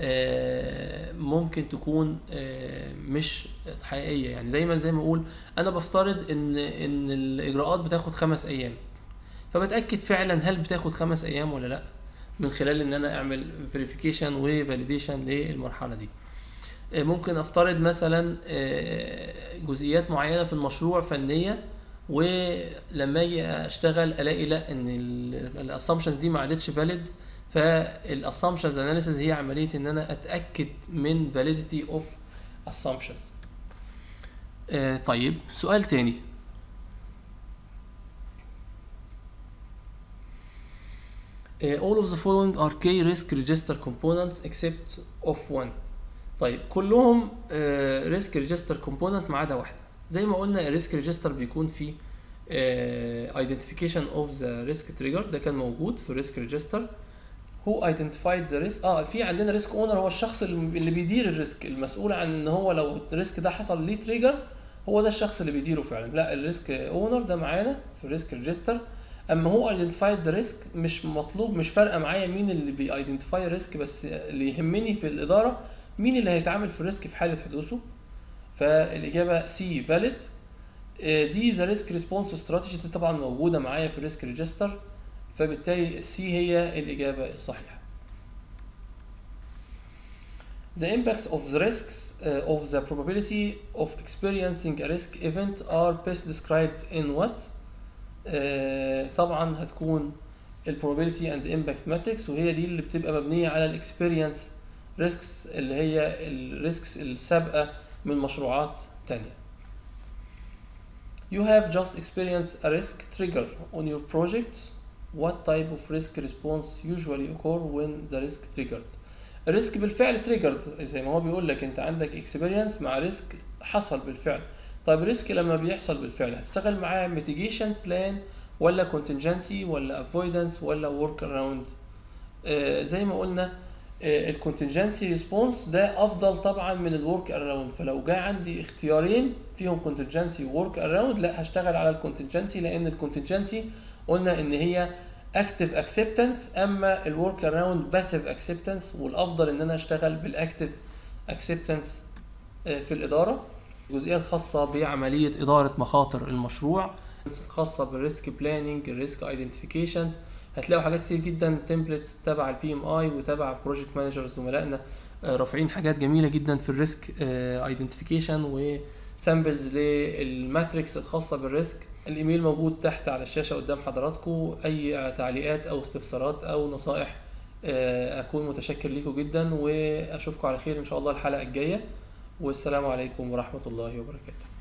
ممكن تكون مش حقيقية. يعني دايما زي ما اقول انا بفترض ان الاجراءات بتاخد 5 ايام، فبتأكد فعلا هل بتاخد 5 ايام ولا لا من خلال ان انا اعمل verification و validation للمرحلة دي. ممكن افترض مثلا جزئيات معينه في المشروع فنيه، ولما اجي اشتغل الاقي لا ان الاسامبشنز دي ما عادتش فاليد، فالاسامبشنز اناليسيس هي عمليه ان انا اتاكد من فاليديتي اوف اسامبشنز. طيب سؤال تاني، all of the following are key risk register components except of one. طيب كلهم ريسك ريجستر كومبوننت ما عدا واحده. زي ما قلنا الريسك ريجستر بيكون فيه identification of the risk trigger، ده كان موجود في الريسك ريجستر. who identified the risk، في عندنا ريسك اونر، هو الشخص اللي بيدير الريسك، المسؤول عن ان هو لو الريسك ده حصل ليه تريجر هو ده الشخص اللي بيديره فعلا. لا الريسك اونر ده معانا في الريسك ريجستر. اما هو identified the risk مش مطلوب، مش فارقه معايا مين اللي بيايدنتيفاي الريسك، بس اللي يهمني في الاداره مين اللي هيتعامل في الريسك في حاله حدوثه. فالاجابه سي فاليد. دي ذا ريسك ريسبونس استراتيجي، دي طبعا موجوده معايا في الريسك ريجستر، فبالتالي سي هي الاجابه الصحيحه. The impacts of the risks of the probability of experiencing a risk event are best described in what؟ طبعا هتكون ال probability and impact matrix، وهي دي اللي بتبقى مبنيه على الاكسبيرينس risks اللي هي الريسكس السابقة من مشروعات تانية. You have just experienced a risk trigger on your project. What type of risk response usually occur when the risk triggered؟ الريسك بالفعل triggered، زي ما هو بيقول لك انت عندك experience مع ريسك حصل بالفعل. طيب الريسك لما بيحصل بالفعل هتشتغل معاه mitigation plan ولا contingency ولا avoidance ولا work around؟ زي ما قلنا الكونتنجنسي ريسبونس ده افضل طبعا من الورك اراوند. فلو جاء عندي اختيارين فيهم كونتنجنسي وورك اراوند، لا هشتغل على الكونتنجنسي، لان الكونتنجنسي قلنا ان هي اكتف اكسبتنس، اما الورك اراوند باسيف اكسبتنس، والافضل ان انا اشتغل بالاكتف اكسبتنس في الإدارة، الجزئية الخاصة بعملية إدارة مخاطر المشروع، الخاصة بالريسك بلاننج، الريسك ايدنتيفيكيشنز. هتلاقوا حاجات كتير جدا، تمبلتس تبع البي ام اي وتبع بروجكت مانجرز زملائنا رافعين حاجات جميلة جدا في الريسك ايدنتيفيكيشن وسامبلز للماتريكس الخاصة بالريسك. الايميل موجود تحت على الشاشة قدام حضراتكم. اي تعليقات او استفسارات او نصائح اكون متشكر لكم جدا، واشوفكم على خير ان شاء الله الحلقة الجاية، والسلام عليكم ورحمة الله وبركاته.